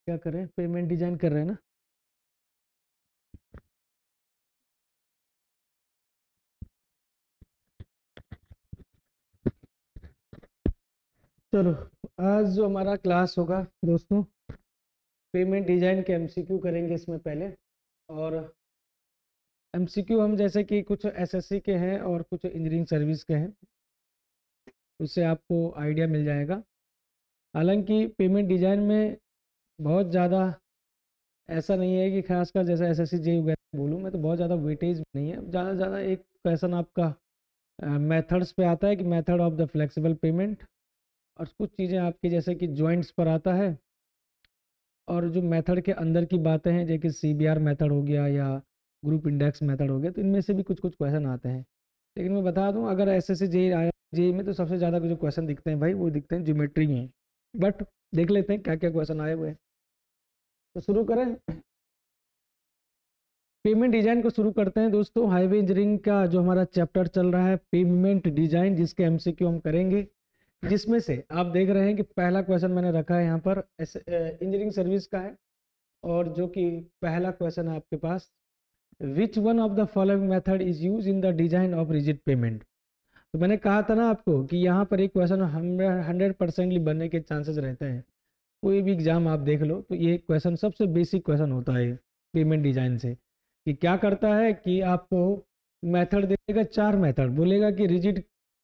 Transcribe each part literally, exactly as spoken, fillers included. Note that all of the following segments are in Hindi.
क्या करें, पेमेंट डिजाइन कर रहे हैं ना। चलो, आज जो हमारा क्लास होगा दोस्तों, पेमेंट डिजाइन के एमसीक्यू करेंगे इसमें पहले। और एमसीक्यू हम जैसे कि कुछ एसएससी के हैं और कुछ इंजीनियरिंग सर्विस के हैं, उससे आपको आइडिया मिल जाएगा। हालांकि पेमेंट डिजाइन में बहुत ज़्यादा ऐसा नहीं है कि खासकर जैसे एसएससी जेई वगैरह बोलूँ मैं, तो बहुत ज़्यादा वेटेज नहीं है। ज़्यादा से ज़्यादा एक क्वेश्चन आपका मेथड्स पे आता है कि method of the flexible pavement, और कुछ चीज़ें आपकी जैसे कि जॉइंट्स पर आता है। और जो मेथड के अंदर की बातें हैं जैसे कि सीबीआर मेथड हो गया या ग्रुप इंडेक्स मेथड हो गया, तो इनमें से भी कुछ कुछ क्वेश्चन आते हैं। लेकिन मैं बता दूं, अगर एसएससी जेई आया जेई में तो सबसे ज़्यादा जो क्वेश्चन दिखते हैं भाई वो दिखते हैं ज्योमेट्री में। बट देख लेते हैं क्या क्या क्वेश्चन आए हुए हैं। तो शुरू करें, पेमेंट डिजाइन को शुरू करते हैं दोस्तों। हाईवे इंजीनियरिंग का जो हमारा चैप्टर चल रहा है पेमेंट डिजाइन, जिसके एमसीक्यू हम करेंगे, जिसमें से आप देख रहे हैं कि पहला क्वेश्चन मैंने रखा है यहाँ पर इंजीनियरिंग सर्विस का है। और जो कि पहला क्वेश्चन है आपके पास, which one of the following method is use in the design of rigid pavement. तो मैंने कहा था ना आपको कि यहाँ पर एक क्वेश्चन हंड्रेड परसेंटली बनने के चांसेस रहते हैं। कोई भी एग्जाम आप देख लो तो ये क्वेश्चन सबसे बेसिक क्वेश्चन होता है पेमेंट डिजाइन से। कि क्या करता है कि आपको मेथड देगा, चार मेथड बोलेगा कि रिजिड,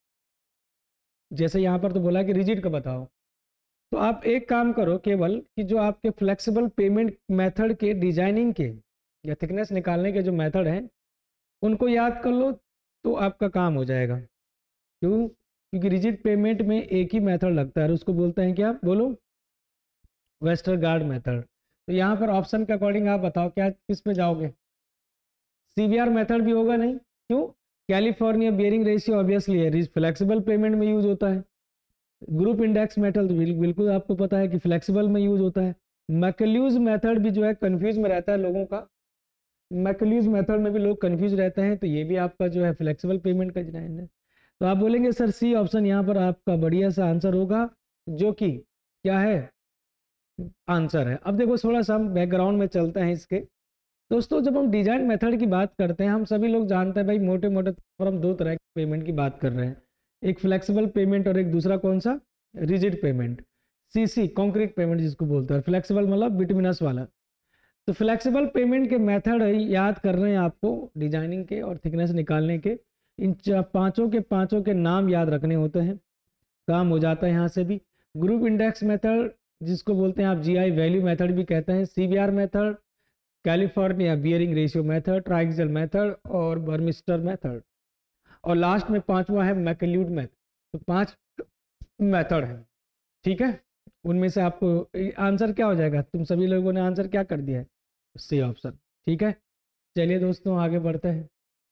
जैसे यहाँ पर तो बोला कि रिजिड का बताओ। तो आप एक काम करो केवल कि जो आपके फ्लेक्सिबल पेमेंट मेथड के डिजाइनिंग के या थिकनेस निकालने के जो मेथड हैं उनको याद कर लो, तो आपका काम हो जाएगा। क्यों? क्योंकि रिजिड पेमेंट में एक ही मेथड लगता है और उसको बोलते हैं क्या, बोलो, वेस्टरगार्ड मेथड। तो यहाँ पर ऑप्शन के अकॉर्डिंग आप बताओ क्या किस पे जाओगे। सीबीआर मेथड भी होगा नहीं, क्यों? कैलिफोर्निया बियरिंग रेशियो ऑब्वियसली है, फ्लेक्सिबल पेमेंट में यूज होता है। ग्रुप इंडेक्स मेथड तो बिल्कुल आपको पता है कि फ्लेक्सिबल में यूज होता है। मैकल्यूज मेथड भी जो है कंफ्यूज में रहता है लोगों का, मैकल्यूज मेथड में भी लोग कंफ्यूज रहते हैं, तो ये भी आपका जो है फ्लेक्सिबल पेमेंट का डिजाइन है। तो आप बोलेंगे सर सी ऑप्शन यहाँ पर आपका बढ़िया सा आंसर होगा, जो कि क्या है, आंसर है। अब देखो थोड़ा सा हम बैकग्राउंड में चलते हैं इसके। दोस्तों जब हम डिजाइन मेथड की बात करते हैं, हम सभी लोग जानते हैं भाई मोटे मोटे तौर पर हम दो तरह के पेमेंट की बात कर रहे हैं, एक फ्लेक्सिबल पेमेंट और एक दूसरा कौन सा, rigid pavement, CC concrete pavement जिसको बोलते हैं। फ्लेक्सिबल मतलब बिटवीनस वाला। तो फ्लेक्सिबल पेमेंट के मेथड याद कर रहे हैं आपको डिजाइनिंग के और थिकनेस निकालने के। इन पांचों के पांचों के नाम याद रखने होते हैं, काम हो जाता है यहाँ से भी। ग्रुप इंडेक्स मेथड जिसको बोलते हैं आप जीआई वैल्यू मेथड भी कहते हैं, CBR method, California bearing ratio method, triaxial method और बर्मिस्टर मेथड। और लास्ट में पांचवा है मैकल्यूड मेथड। तो पांच मेथड है, ठीक है। उनमें से आपको आंसर क्या हो जाएगा, तुम सभी लोगों ने आंसर क्या कर दिया है, सी ऑप्शन, ठीक है। चलिए दोस्तों आगे बढ़ते हैं।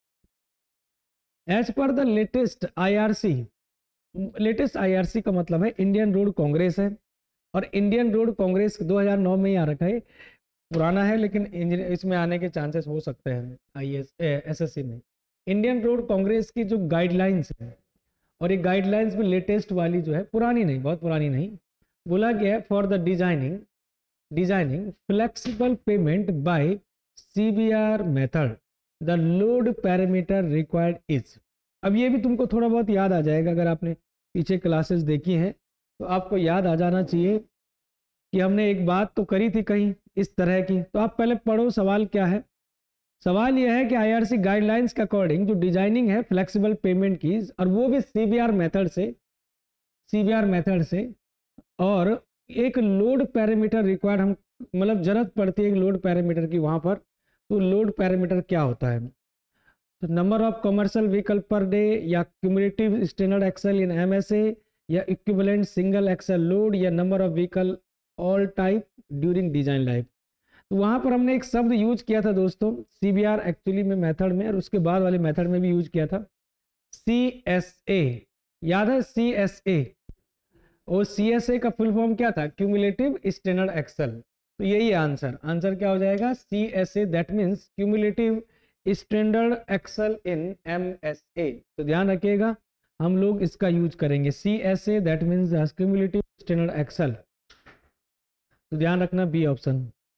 As per the latest IRC, latest IRC का मतलब है इंडियन रोड कांग्रेस है, और इंडियन रोड कांग्रेस दो हज़ार नौ में ही आ रखा है, पुराना है लेकिन इसमें आने के चांसेस हो सकते हैं आईएएस एसएससी में। इंडियन रोड कांग्रेस की जो गाइडलाइंस है, और ये गाइडलाइंस में लेटेस्ट वाली जो है, पुरानी नहीं, बहुत पुरानी नहीं, बोला गया है for the designing designing flexible pavement by CBR method the load parameter required is. अब ये भी तुमको थोड़ा बहुत याद आ जाएगा, अगर आपने पीछे क्लासेस देखी हैं तो आपको याद आ जाना चाहिए कि हमने एक बात तो करी थी कहीं इस तरह की। तो आप पहले पढ़ो सवाल क्या है। सवाल यह है कि आईआरसी गाइडलाइंस के अकॉर्डिंग जो डिजाइनिंग है फ्लेक्सिबल पेमेंट की, और वो भी सीबीआर मेथड से सीबीआर मेथड से और एक लोड पैरामीटर रिक्वायर्ड, हम मतलब जरूरत पड़ती है एक लोड पैरामीटर की वहां पर। तो लोड पैरामीटर क्या होता है, तो number of commercial vehicle per day, या cumulative standard axle in MSA, या इक्विवेलेंट सिंगल एक्सेल लोड, या number of vehicle all type during design life. तो वहां पर हमने एक शब्द यूज किया था दोस्तों सीबीआर एक्चुअली में मेथड में, और उसके बाद वाले मेथड में भी यूज किया था, सी एस ए, याद है सी एस ए। और सी एस ए का फुल फॉर्म क्या था, क्यूमुलेटिव स्टैंडर्ड एक्सेल। तो यही है आंसर, आंसर क्या हो जाएगा, C S A, that means cumulative standard axle in M S A. तो ध्यान रखिएगा हम लोग इसका यूज करेंगे, C S A that means cumulative standard axle. तो ध्यान रखना बी ऑप्शन।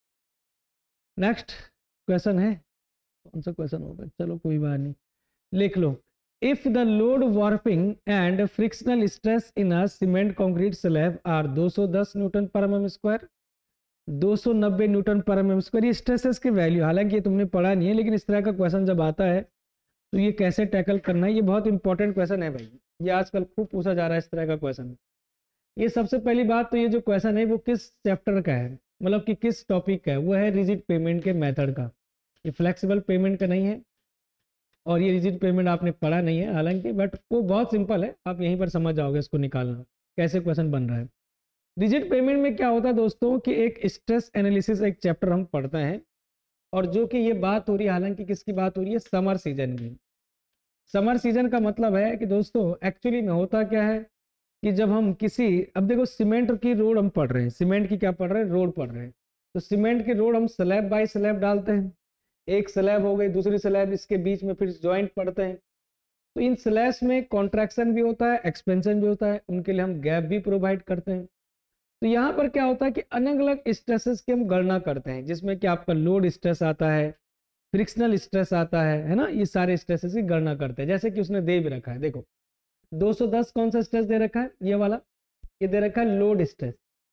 नेक्स्ट क्वेश्चन है, कौन सा क्वेश्चन होगा, चलो कोई बात नहीं, लिख लो। If the load warping and frictional stress in a cement concrete slab are दो सौ दस न्यूटन पर एम स्क्वायर, दो सौ नब्बे न्यूटन पर एम स्क्वायर, ये स्ट्रेसेस की वैल्यू, हालांकि ये तुमने पढ़ा नहीं है, लेकिन इस तरह का क्वेश्चन जब आता है तो ये कैसे टैकल करना है, ये बहुत इंपॉर्टेंट क्वेश्चन है भाई, ये आजकल खूब पूछा जा रहा है इस तरह का क्वेश्चन। ये सबसे पहली बात तो ये जो क्वेश्चन है वो किस चैप्टर का है, मतलब कि किस टॉपिक का है, वो है रिजिड पेमेंट के मेथड का, ये फ्लेक्सिबल पेमेंट का नहीं है, और ये रिजिड पेमेंट आपने पढ़ा नहीं है हालांकि, बट वो बहुत सिंपल है, आप यहीं पर समझ जाओगे इसको निकालना कैसे क्वेश्चन बन रहा है। रिजिड पेमेंट में क्या होता है दोस्तों कि एक स्ट्रेस एनालिसिस एक चैप्टर हम पढ़ते हैं, और जो कि ये बात हो रही है, हालांकि किसकी बात हो रही है, समर सीजन की। समर सीजन का मतलब है कि दोस्तों एक्चुअली में होता क्या है कि जब हम किसी, अब देखो सीमेंट की रोड हम पढ़ रहे हैं, सीमेंट की क्या पढ़ रहे हैं, रोड पढ़ रहे हैं, तो सीमेंट की रोड हम स्लैब बाय स्लैब डालते हैं, एक स्लैब हो गई, दूसरी स्लैब, इसके बीच में फिर जॉइंट पड़ते हैं, तो इन स्लैब्स में कॉन्ट्रैक्शन भी होता है, एक्सपेंशन भी होता है, उनके लिए हम गैप भी प्रोवाइड करते हैं। तो यहाँ पर क्या होता है कि अलग अलग स्ट्रेसेस की हम गणना करते हैं, जिसमें कि आपका लोड स्ट्रेस आता है, फ्रिक्शनल स्ट्रेस आता है है ना, ये सारे स्ट्रेसेस की गणना करते हैं, जैसे कि उसने दे भी रखा है, देखो दो सौ दस कौन सा स्ट्रेस दे रखा है, ये वाला, ये दे रखा है लोड स्ट्रेस।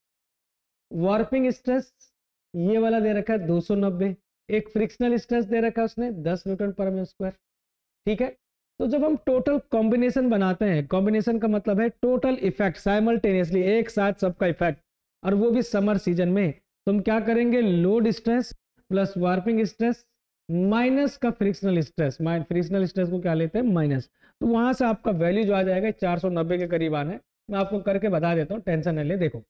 वार्पिंग स्ट्रेस ये वाला दे रखा है दो सौ नब्बे, एक फ्रिक्शनल स्ट्रेस दे रखा है उसने दस न्यूटन पर एम स्क्वायर, ठीक है। तो जब हम टोटल कॉम्बिनेशन बनाते हैं, कॉम्बिनेशन का मतलब है टोटल इफेक्ट साइमल्टेनियसली, एक साथ सबका इफेक्ट, और वो भी समर सीजन में, तो हम क्या करेंगे, load stress plus warping stress minus का फ्रिक्शनल स्ट्रेस, फ्रिक्शनल स्ट्रेस को क्या लेते हैं, माइनस, तो वहां से आपका वैल्यू जो आ जाएगा चार सौ नब्बे के करीब आना है। मैं आपको करके बता देता हूँ, टेंशन नहीं ले। देखो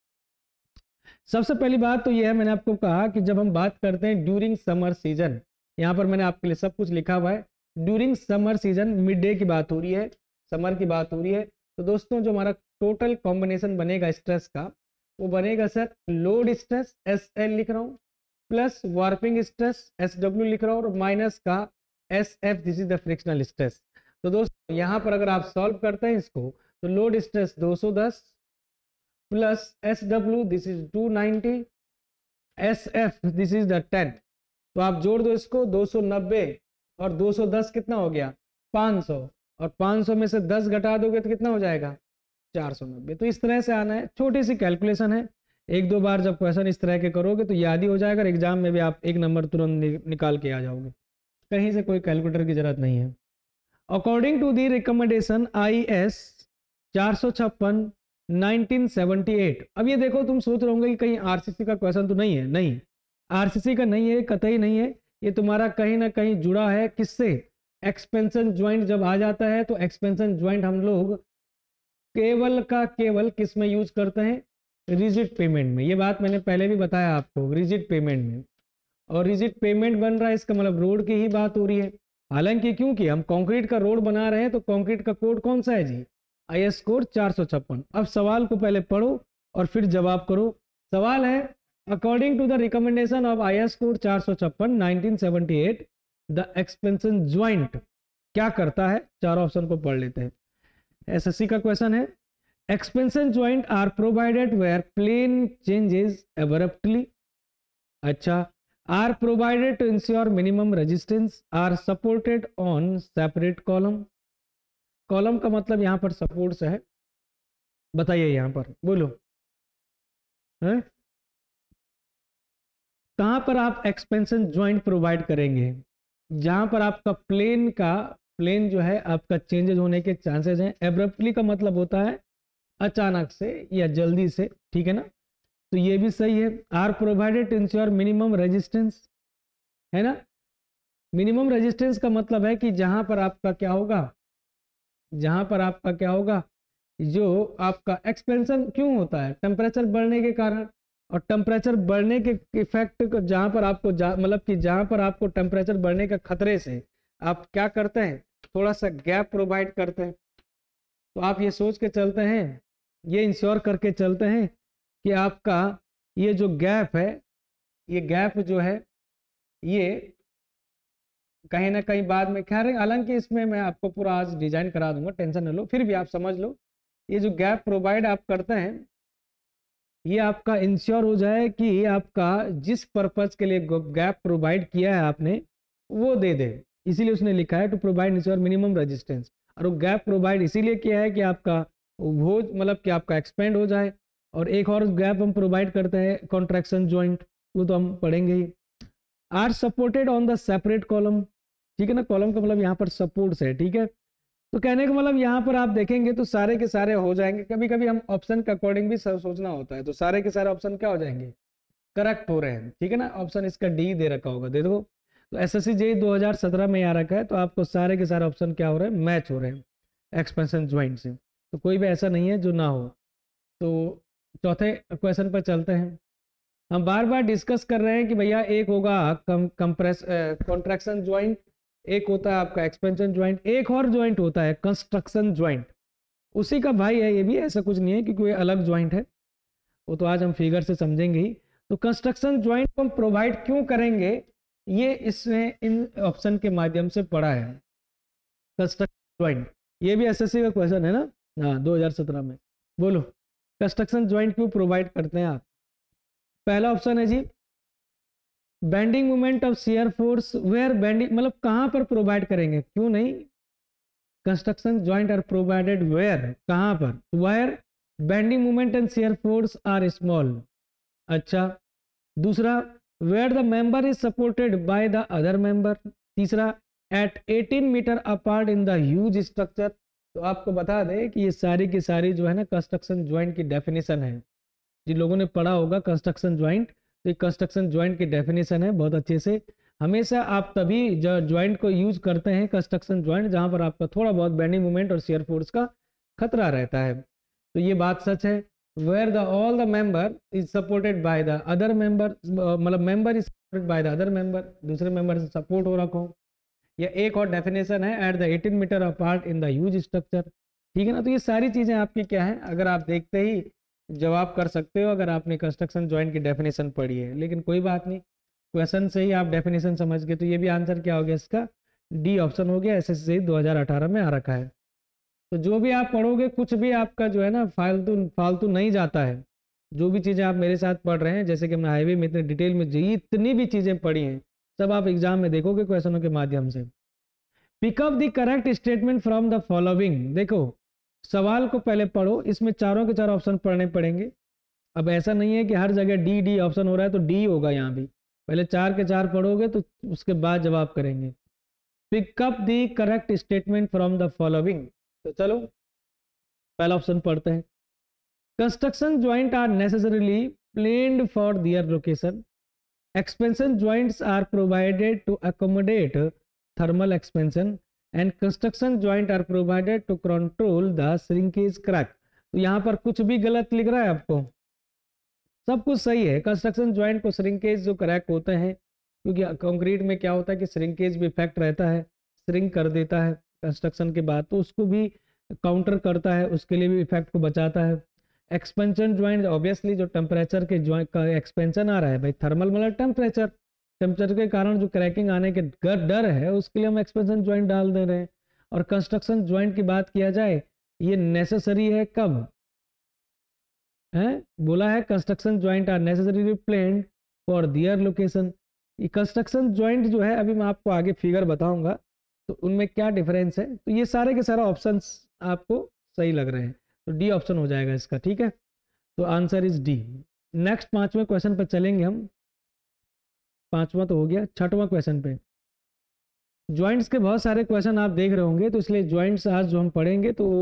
सबसे पहली बात तो ये है, मैंने आपको कहा कि जब हम बात करते हैं ड्यूरिंग समर सीजन, यहाँ पर मैंने आपके लिए सब कुछ लिखा हुआ है, during summer season mid day की बात हो रही है, समर की बात हो रही है, तो दोस्तों जो हमारा टोटल कॉम्बिनेशन बनेगा स्ट्रेस का, वो बनेगा sir load stress S L लिख रहा हूँ, plus warping stress S W लिख रहा हूँ, और माइनस का S F, this is the frictional stress. तो दोस्तों यहाँ पर अगर आप सॉल्व करते हैं इसको, तो लोड स्ट्रेस दो सौ दस plus S W this is two ninety, S F this is the ten, तो आप जोड़ दो इसको, दो सौ नब्बे और दो सौ दस कितना हो गया, पाँच सौ, और पाँच सौ में से दस घटा दोगे तो कितना हो जाएगा, चार सौ नब्बे। तो इस तरह से आना है, छोटी सी कैलकुलेशन है, एक दो बार जब क्वेश्चन इस तरह के करोगे तो याद ही हो जाएगा, एग्जाम में भी आप एक नंबर तुरंत नि, निकाल के आ जाओगे, कहीं से कोई कैलकुलेटर की जरूरत नहीं है। According to the recommendation I S चार सौ छप्पन नाइनटीन सेवेंटी एट, अब ये देखो तुम सोच रहे होंगे कि कहीं आरसीसी का क्वेश्चन तो नहीं है, नहीं आरसीसी का नहीं है, कतई नहीं है, ये तुम्हारा कहीं ना कहीं जुड़ा है किससे, एक्सपेंशन ज्वाइंट जब आ जाता है तो एक्सपेंशन ज्वाइंट हम लोग केवल का केवल किस में यूज करते हैं, रिजिड पेमेंट में, ये बात मैंने पहले भी बताया आपको, रिजिड पेमेंट में, और रिजिड पेमेंट बन रहा है इसका मतलब रोड की ही बात हो रही है, हालांकि क्योंकि हम कंक्रीट का रोड बना रहे हैं तो कंक्रीट का कोड कौन सा है जी, आई एस कोड चार सौ छप्पन। अब सवाल को पहले पढ़ो और फिर जवाब करो। सवाल है according to the recommendation of I S code चार सौ छप्पन nineteen seventy eight the expansion joint क्या करता है, चार ऑप्शन को पढ़ लेते हैं। एसएससी का क्वेश्चन है, expansion joint are provided where plane changes abruptly, अच्छा, are provided to ensure minimum resistance, are supported on separate column, column का मतलब यहाँ पर सपोर्ट से है, बताइए यहाँ पर बोलो है कहाँ पर आप एक्सपेंशन ज्वाइंट प्रोवाइड करेंगे, जहां पर आपका प्लेन का प्लेन जो है आपका चेंजेस होने के चांसेस हैं, एब्रप्टली का मतलब होता है अचानक से या जल्दी से, ठीक है ना, तो ये भी सही है। Are provided to ensure minimum resistance, है ना, मिनिमम रेजिस्टेंस का मतलब है कि जहां पर आपका क्या होगा, जहां पर आपका क्या होगा, जो आपका एक्सपेंशन क्यों होता है, टेम्परेचर बढ़ने के कारण, और टेम्परेचर बढ़ने के इफेक्ट को जहां पर आपको मतलब कि जहां पर आपको टेम्परेचर बढ़ने के खतरे से आप क्या करते हैं, थोड़ा सा गैप प्रोवाइड करते हैं, तो आप ये सोच के चलते हैं, ये इंश्योर करके चलते हैं कि आपका ये जो गैप है, ये गैप जो है ये कहीं ना कहीं बाद में, खैर हालांकि इसमें मैं आपको पूरा आज डिजाइन करा दूंगा, टेंशन न लो, फिर भी आप समझ लो, ये जो गैप प्रोवाइड आप करते हैं ये आपका इंश्योर हो जाए कि आपका जिस पर्पज के लिए गैप प्रोवाइड किया है आपने वो दे दे, इसीलिए उसने लिखा है to provide ensure minimum resistance. और वो गैप प्रोवाइड इसीलिए किया है कि आपका वो मतलब कि आपका एक्सपेंड हो जाए। और एक और गैप हम प्रोवाइड करते हैं कॉन्ट्रैक्शन ज्वाइंट, वो तो हम पढ़ेंगे ही। Are supported on the separate column, ठीक है ना, कॉलम का मतलब यहाँ पर सपोर्ट है, ठीक है। तो कहने का मतलब यहाँ पर आप देखेंगे तो सारे के सारे हो जाएंगे। कभी कभी हम ऑप्शन के अकॉर्डिंग भी सोचना होता है, तो सारे के सारे ऑप्शन क्या हो जाएंगे, करेक्ट हो रहे हैं, ठीक है ना। ऑप्शन इसका डी दे रखा होगा, दे दो। तो एसएससी जेईई दो हज़ार सत्रह में आ रखा है, तो आपको सारे के सारे ऑप्शन क्या हो रहे हैं, मैच हो रहे हैं एक्सपेंशन ज्वाइंट से, तो कोई भी ऐसा नहीं है जो ना हो। तो चौथे क्वेश्चन पर चलते हैं। हम बार बार डिस्कस कर रहे हैं कि भैया एक होगा कंप्रेस कॉन्ट्रैक्शन ज्वाइंट, एक होता है आपका एक्सपेंशन ज्वाइंट, एक और ज्वाइंट होता है कंस्ट्रक्शन ज्वाइंट, उसी का भाई है ये भी, ऐसा कुछ नहीं है कि कोई अलग ज्वाइंट है, वो तो आज हम फिगर से समझेंगे ही। तो कंस्ट्रक्शन ज्वाइंट को हम प्रोवाइड क्यों करेंगे, ये इसमें इन ऑप्शन के माध्यम से पढ़ा है। कंस्ट्रक्शन ज्वाइंट ये भी एसएससी का क्वेश्चन है ना, हाँ दो हज़ार सत्रह में। बोलो कंस्ट्रक्शन ज्वाइंट क्यों प्रोवाइड करते हैं आप। पहला ऑप्शन है जी bending moment of shear force where bending, मतलब कहां पर प्रोवाइड करेंगे, क्यों नहीं, construction joint are provided where, कहां पर, where bending moment and shear force are small. अच्छा, दूसरा where the member is supported by the other member. तीसरा एट अठारह meter apart in the huge structure. तो आपको बता दें कि ये सारी की सारी जो है ना कंस्ट्रक्शन ज्वाइंट की डेफिनेशन है, जिन लोगों ने पढ़ा होगा कंस्ट्रक्शन ज्वाइंट, तो ये कंस्ट्रक्शन ज्वाइंट की डेफिनेशन है बहुत अच्छे से। हमेशा आप तभी ज्वाइंट को यूज करते हैं कंस्ट्रक्शन ज्वाइंट जहां पर आपका थोड़ा बहुत बेंडिंग मोमेंट और शियर फोर्स का खतरा रहता है। तो ये बात सच है। Where the all the member is supported by the other member, मतलब member is supported by the other member, दूसरे मेंबर से सपोर्ट हो रखो। या एक और डेफिनेशन है एट द अठारह meter apart in the huge structure, ठीक है ना। तो ये सारी चीजें आपकी क्या है, अगर आप देखते ही जवाब कर सकते हो अगर आपने कंस्ट्रक्शन ज्वाइंट की डेफिनेशन पढ़ी है, लेकिन कोई बात नहीं, क्वेश्चन से ही आप डेफिनेशन समझ गए। तो ये भी आंसर क्या हो गया इसका, डी ऑप्शन हो गया, एसएससी दो हज़ार अठारह में आ रखा है। तो जो भी आप पढ़ोगे कुछ भी आपका जो है ना फालतू फालतू नहीं जाता है। जो भी चीज़ें आप मेरे साथ पढ़ रहे हैं, जैसे कि हमने हाईवे में इतने डिटेल में जितनी भी चीज़ें पढ़ी हैं सब आप एग्जाम में देखोगे क्वेश्चनों के माध्यम से। Pick up the correct statement from the following, देखो सवाल को पहले पढ़ो, इसमें चारों के चार ऑप्शन पढ़ने पड़ेंगे। अब ऐसा नहीं है कि हर जगह डी डी ऑप्शन हो रहा है तो डी होगा, यहाँ भी पहले चार के चार पढ़ोगे तो उसके बाद जवाब करेंगे। Pick up the correct statement from the following, तो चलो पहला ऑप्शन पढ़ते हैं। Construction joint are necessarily planned for their location, expansion joints are provided to accommodate thermal expansion and construction joint are provided to control the shrinkage crack. तो यहाँ पर कुछ भी गलत लिख रहा है आपको, सब कुछ सही है। कंस्ट्रक्शन ज्वाइंट को श्रिंकेज जो क्रैक होते हैं, क्योंकि कंक्रीट में क्या होता है कि श्रिंकेज भी इफेक्ट रहता है, श्रिंक कर देता है कंस्ट्रक्शन के बाद, तो उसको भी काउंटर करता है, उसके लिए भी इफेक्ट को बचाता है। एक्सपेंशन ज्वाइंट ऑब्वियसली जो टेम्परेचर के ज्वाइंट का एक्सपेंशन आ रहा है भाई, थर्मल मतलब टेम्परेचर, टेम्परेचर के कारण जो क्रैकिंग आने के डर है उसके लिए हम एक्सपेंशन ज्वाइंट डाल दे रहे हैं। और कंस्ट्रक्शन ज्वाइंट की बात किया जाए, ये नेसेसरी है कब है, बोला है construction joint are necessary planned for their location. ये कंस्ट्रक्शन ज्वाइंट जो है अभी मैं आपको आगे फिगर बताऊंगा तो उनमें क्या डिफरेंस है। तो ये सारे के सारे ऑप्शंस आपको सही लग रहे हैं, तो डी ऑप्शन हो जाएगा इसका, ठीक है। तो आंसर इज डी। नेक्स्ट पांचवें क्वेश्चन पर चलेंगे हम, पांचवा तो हो गया, छठवां क्वेश्चन पे। ज्वाइंट्स के बहुत सारे क्वेश्चन आप देख रहे होंगे, तो इसलिए ज्वाइंट्स आज जो हम पढ़ेंगे तो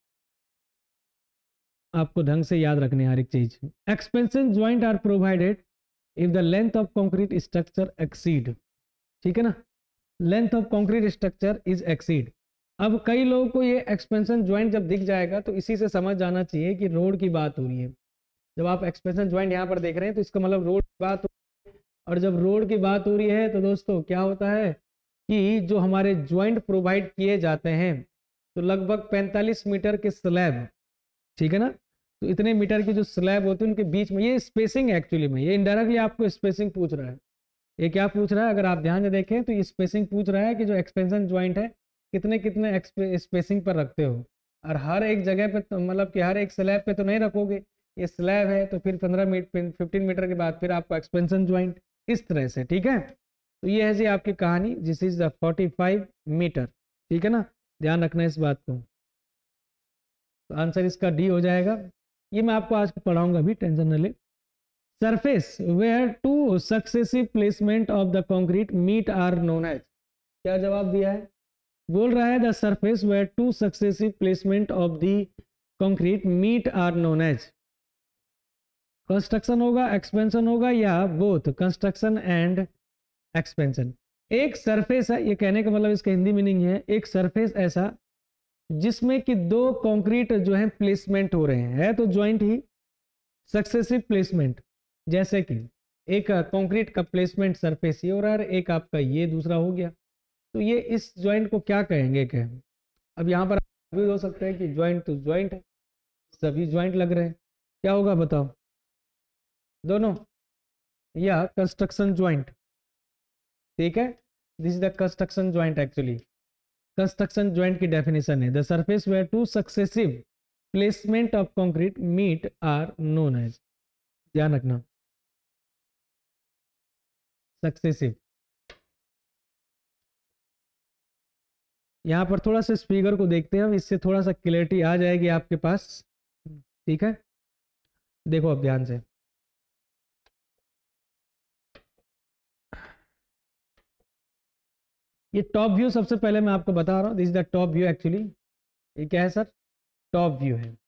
आपको ढंग से याद रखने हर एक चीज। Expansion joint are provided if the length of concrete structure exceed, ठीक है ना, length of concrete structure is exceed. अब कई लोगों को ये एक्सपेंशन ज्वाइंट जब दिख जाएगा तो इसी से समझ जाना चाहिए कि रोड की बात हो रही है। जब आप एक्सपेंशन ज्वाइंट यहाँ पर देख रहे हैं तो इसका मतलब रोड की बात हो रही है, और जब रोड की बात हो रही है तो दोस्तों क्या होता है कि जो हमारे ज्वाइंट प्रोवाइड किए जाते हैं तो लगभग पैंतालीस मीटर के स्लैब, ठीक है ना, तो इतने मीटर की जो स्लैब होती है उनके बीच में ये स्पेसिंग है। एक्चुअली में ये इनडायरेक्टली आपको स्पेसिंग पूछ रहा है। ये क्या पूछ रहा है, अगर आप ध्यान से देखें तो ये स्पेसिंग पूछ रहा है कि जो एक्सपेंशन ज्वाइंट है कितने कितने स्पेसिंग पर रखते हो, और हर एक जगह पे तो मतलब कि हर एक स्लैब पे तो नहीं रखोगे, ये स्लैब है, तो फिर पंद्रह मीटर फिफ्टीन मीटर के बाद फिर आपको एक्सपेंशन ज्वाइंट, इस तरह से, ठीक है। तो ये है जी आपकी कहानी, this is the forty five meter, ठीक है ना, ध्यान रखना इस बात को। तो आंसर इसका डी हो जाएगा। ये मैं आपको आज पढ़ाऊंगा भी, टेंशन न ले। Surface where two successive placement of the concrete meet are known as, क्या जवाब दिया है, बोल रहा है the surface where two successive placement of the concrete meet are known as. Construction होगा, एक्सपेंशन होगा, या बोथ कंस्ट्रक्शन एंड एक्सपेंशन। एक सरफेस है, ये कहने का मतलब इसका हिंदी मीनिंग है, एक सरफेस ऐसा जिसमें कि दो कंक्रीट जो है प्लेसमेंट हो रहे हैं, है तो ज्वाइंट ही, सक्सेसिव प्लेसमेंट, जैसे कि एक कंक्रीट का प्लेसमेंट सरफेस ये हो रहा है, एक आपका ये दूसरा हो गया, तो ये इस ज्वाइंट को क्या कहेंगे क्या। अब यहाँ पर भी हो सकता है कि ज्वाइंट तो ज्वाइंट है, सभी ज्वाइंट लग रहे हैं, क्या होगा बताओ, दोनों, या कंस्ट्रक्शन ज्वाइंट, ठीक है, this is the construction joint. Actually construction joint की डेफिनेशन है the surface where two successive placement of concrete meet are known as, ध्यान रखना, सक्सेसिव। यहां पर थोड़ा सा स्पीकर को देखते हैं, इससे थोड़ा सा क्लियरिटी आ जाएगी आपके पास, ठीक है। देखो अब ध्यान से, ये टॉप व्यू सबसे पहले मैं आपको बता रहा हूं, this is the top view. Actually ये क्या है सर, टॉप व्यू है,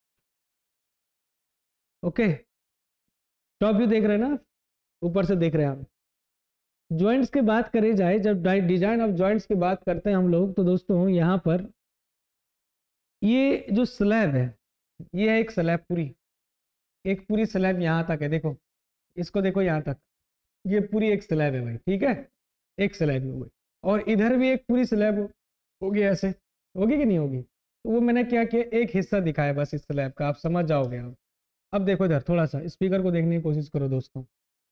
ओके। टॉप व्यू देख रहे हैं ना, ऊपर से देख रहे हैं आप। ज्वाइंट्स की बात करी जाए, जब डिजाइन ऑफ ज्वाइंट्स की बात करते हैं हम लोग, तो दोस्तों यहाँ पर ये जो स्लैब है, ये है एक स्लैब पूरी, एक पूरी स्लैब यहाँ तक है, देखो इसको देखो यहाँ तक, ये पूरी एक स्लैब है भाई, ठीक है, एक स्लैब हो गई, और इधर भी एक पूरी स्लैब हो, होगी, ऐसे होगी कि नहीं होगी। तो वो मैंने क्या किया, एक हिस्सा दिखाया बस इस स्लैब का, आप समझ जाओगे आप। अब देखो इधर, थोड़ा सा स्पीकर को देखने की कोशिश करो दोस्तों।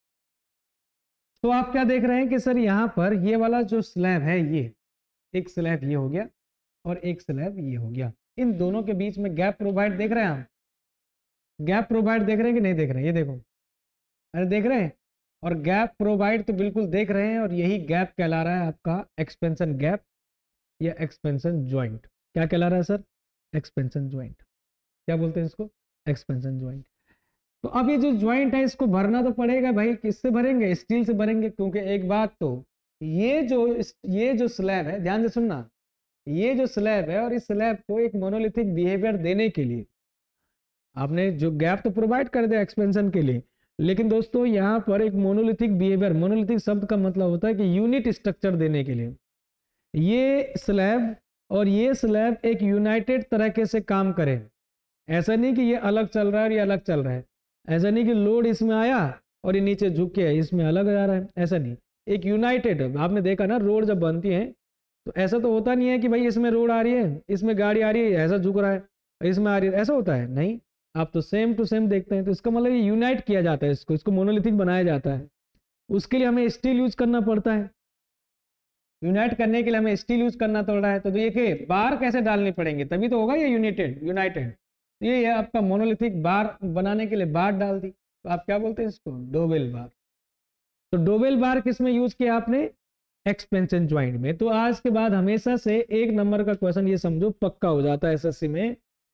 तो आप क्या देख रहे हैं कि सर यहाँ पर ये वाला जो स्लैब है, ये एक स्लैब ये हो गया और एक स्लैब ये हो गया, इन दोनों के बीच में गैप प्रोवाइड देख रहे हैं आप, गैप प्रोवाइड देख रहे हैं कि नहीं देख रहे हैं, ये देखो, अरे देख रहे हैं, और गैप प्रोवाइड तो बिल्कुल देख रहे हैं, और यही गैप कहला रहा है आपका एक्सपेंशन गैप या एक्सपेंशन ज्वाइंट। क्या कहला रहा है सर, एक्सपेंशन ज्वाइंट, क्या बोलते हैं इसको, एक्सपेंशन ज्वाइंट। तो अब ये जो ज्वाइंट है इसको भरना तो पड़ेगा भाई, किससे भरेंगे, स्टील से भरेंगे, क्योंकि एक बात तो ये जो ये जो स्लैब है, ध्यान से सुनना, ये जो स्लैब है और इस स्लैब को एक मोनोलिथिक बिहेवियर देने के लिए आपने जो गैप तो प्रोवाइड कर दिया एक्सपेंशन के लिए, लेकिन दोस्तों यहाँ पर एक मोनोलिथिक बिहेवियर, मोनोलिथिक शब्द का मतलब होता है कि यूनिट स्ट्रक्चर देने के लिए ये स्लैब और ये स्लैब एक यूनाइटेड तरीके से काम करें। ऐसा नहीं कि ये अलग चल रहा है और ये अलग चल रहा है, ऐसा नहीं कि लोड इसमें आया और ये नीचे झुक के इसमें अलग आ रहा है, ऐसा नहीं, एक यूनाइटेड। आपने देखा ना रोड जब बनती है तो ऐसा तो होता नहीं है कि भाई इसमें रोड आ रही है, इसमें गाड़ी आ रही है, ऐसा झुक रहा है, इसमें आ रही है, ऐसा होता है नहीं, आप तो सेम टू सेम देखते हैं। तो इसका मतलब ये यूनाइट किया जाता है, इसको इसको मोनोलिथिक बनाया जाता है, उसके लिए हमें स्टील यूज करना पड़ता है, यूनाइट करने के लिए हमें स्टील यूज करना पड़ रहा है। तो देखिए बार कैसे डालनी पड़ेंगे तभी तो होगा ये यूनाइटेड यूनाइटेड। ये है आपका मोनोलिथिक बार बनाने के लिए बार डाल दी, तो आप क्या बोलते हैं इसको, डोवेल बार। तो डोवेल बार किस में यूज किया आपने, एक्सपेंशन ज्वाइंट में। तो आज के बाद हमेशा से एक नंबर का क्वेश्चन ये समझो पक्का हो जाता है एसएससी में,